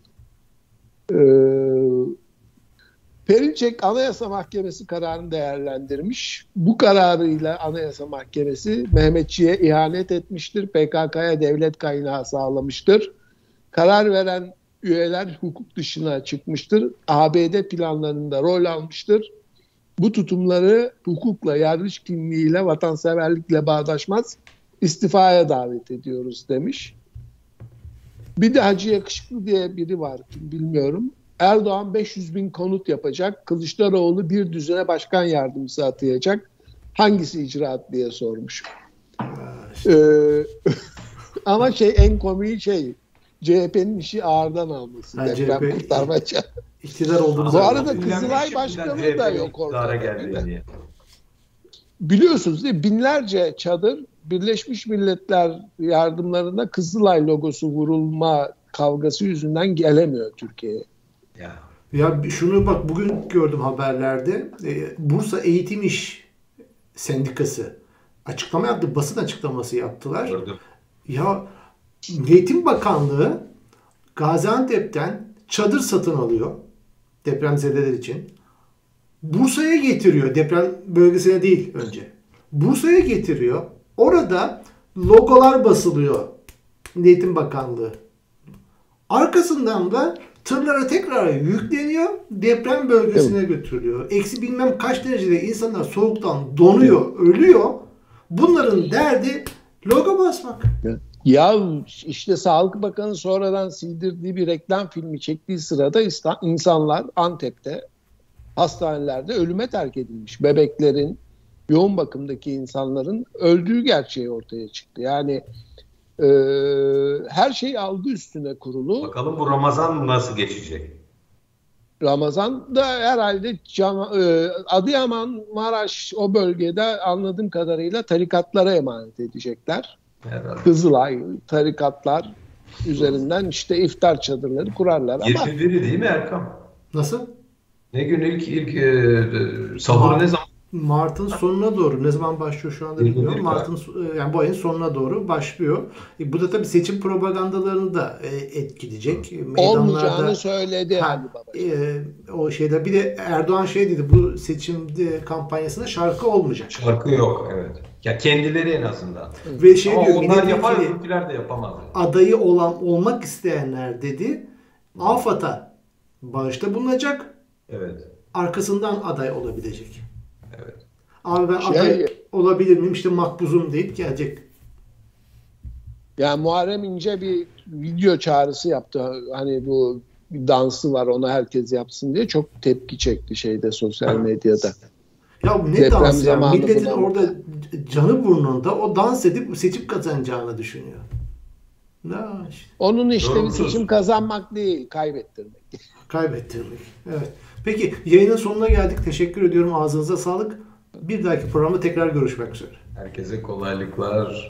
Perinçek Anayasa Mahkemesi kararını değerlendirmiş. Bu kararıyla Anayasa Mahkemesi Mehmetçiğe ihanet etmiştir. P K K'ya devlet kaynağı sağlamıştır. Karar veren üyeler hukuk dışına çıkmıştır. A B D planlarında rol almıştır. Bu tutumları hukukla, yargıç kimliğiyle, vatanseverlikle bağdaşmaz. İstifaya davet ediyoruz demiş. Bir de Hacı Yakışıklı diye biri var, bilmiyorum. Erdoğan beş yüz bin konut yapacak. Kılıçdaroğlu bir düzine başkan yardımcısı atayacak. Hangisi icraat diye sormuş. Ee, ama şey, en komiği şey, C H P'nin işi ağırdan alması. Ha, C H P kurtarmaca. İktidar olduğunu Bu arada Kızılay Başkanı da yok ortada. Biliyorsunuz değil mi? Binlerce çadır Birleşmiş Milletler yardımlarında Kızılay logosu vurulma kavgası yüzünden gelemiyor Türkiye'ye. Ya. ya şunu bak, bugün gördüm haberlerde. Ee, Bursa Eğitim İş Sendikası açıklama yaptı. Basın açıklaması yaptılar. Gördüm. Ya Eğitim Bakanlığı Gaziantep'ten çadır satın alıyor depremzedeler için. Bursa'ya getiriyor. Deprem bölgesine değil önce. Bursa'ya getiriyor. Orada logolar basılıyor Eğitim Bakanlığı. Arkasından da tırlara tekrar yükleniyor. Deprem bölgesine evet. götürülüyor. Eksi bilmem kaç derecede insanlar soğuktan donuyor, evet. ölüyor. Bunların derdi logo basmak. Evet. Ya işte Sağlık Bakanı sonradan sildirdiği bir reklam filmi çektiği sırada insanlar Antep'te hastanelerde ölüme terk edilmiş. Bebeklerin, yoğun bakımdaki insanların öldüğü gerçeği ortaya çıktı. Yani e, her şey algı üstüne kurulu. Bakalım bu Ramazan nasıl geçecek? Ramazan da herhalde Can, e, Adıyaman, Maraş, o bölgede anladığım kadarıyla tarikatlara emanet edecekler. Herhalde. Kızılay, tarikatlar üzerinden işte iftar çadırları kurarlar ama. yirmi biri değil mi Erkam? Nasıl? Ne gün ilk ilk e, sahur ne zaman? Mart'ın sonuna doğru. Ne zaman başlıyor şu anda bilmiyorum. Mart'ın yani bu ayın sonuna doğru başlıyor. E, bu da tabii seçim propagandalarını da e, etkileyecek. Meydanlarda, olmayacağını söyledi ha, Ali Baba. E, o şeyde bir de Erdoğan şey dedi, bu seçimde kampanyasında şarkı olmayacak. Şarkı yok, evet. Ya kendileri en azından. Ve şey ama diyor, onlar yapar, öbürküler de yapamaz. Adayı olan olmak isteyenler dedi, AFAD'a bağışta bulunacak. Evet. Arkasından aday olabilecek. Evet. Abi ben şey, aday olabilir miyim? İşte makbuzum deyip gelecek. Yani Muharrem İnce bir video çağrısı yaptı. Hani bu bir dansı var, onu herkes yapsın diye. Çok tepki çekti şeyde, sosyal medyada. Ya ne deprem dans ya? Milletin orada canı burnunda, o dans edip seçim kazanacağını düşünüyor. Ne işte. Onun işlevi seçim kazanmak değil, kaybettirmek. Kaybettirmek. Evet. Peki yayının sonuna geldik. Teşekkür ediyorum. Ağzınıza sağlık. Bir dahaki programda tekrar görüşmek üzere. Herkese kolaylıklar.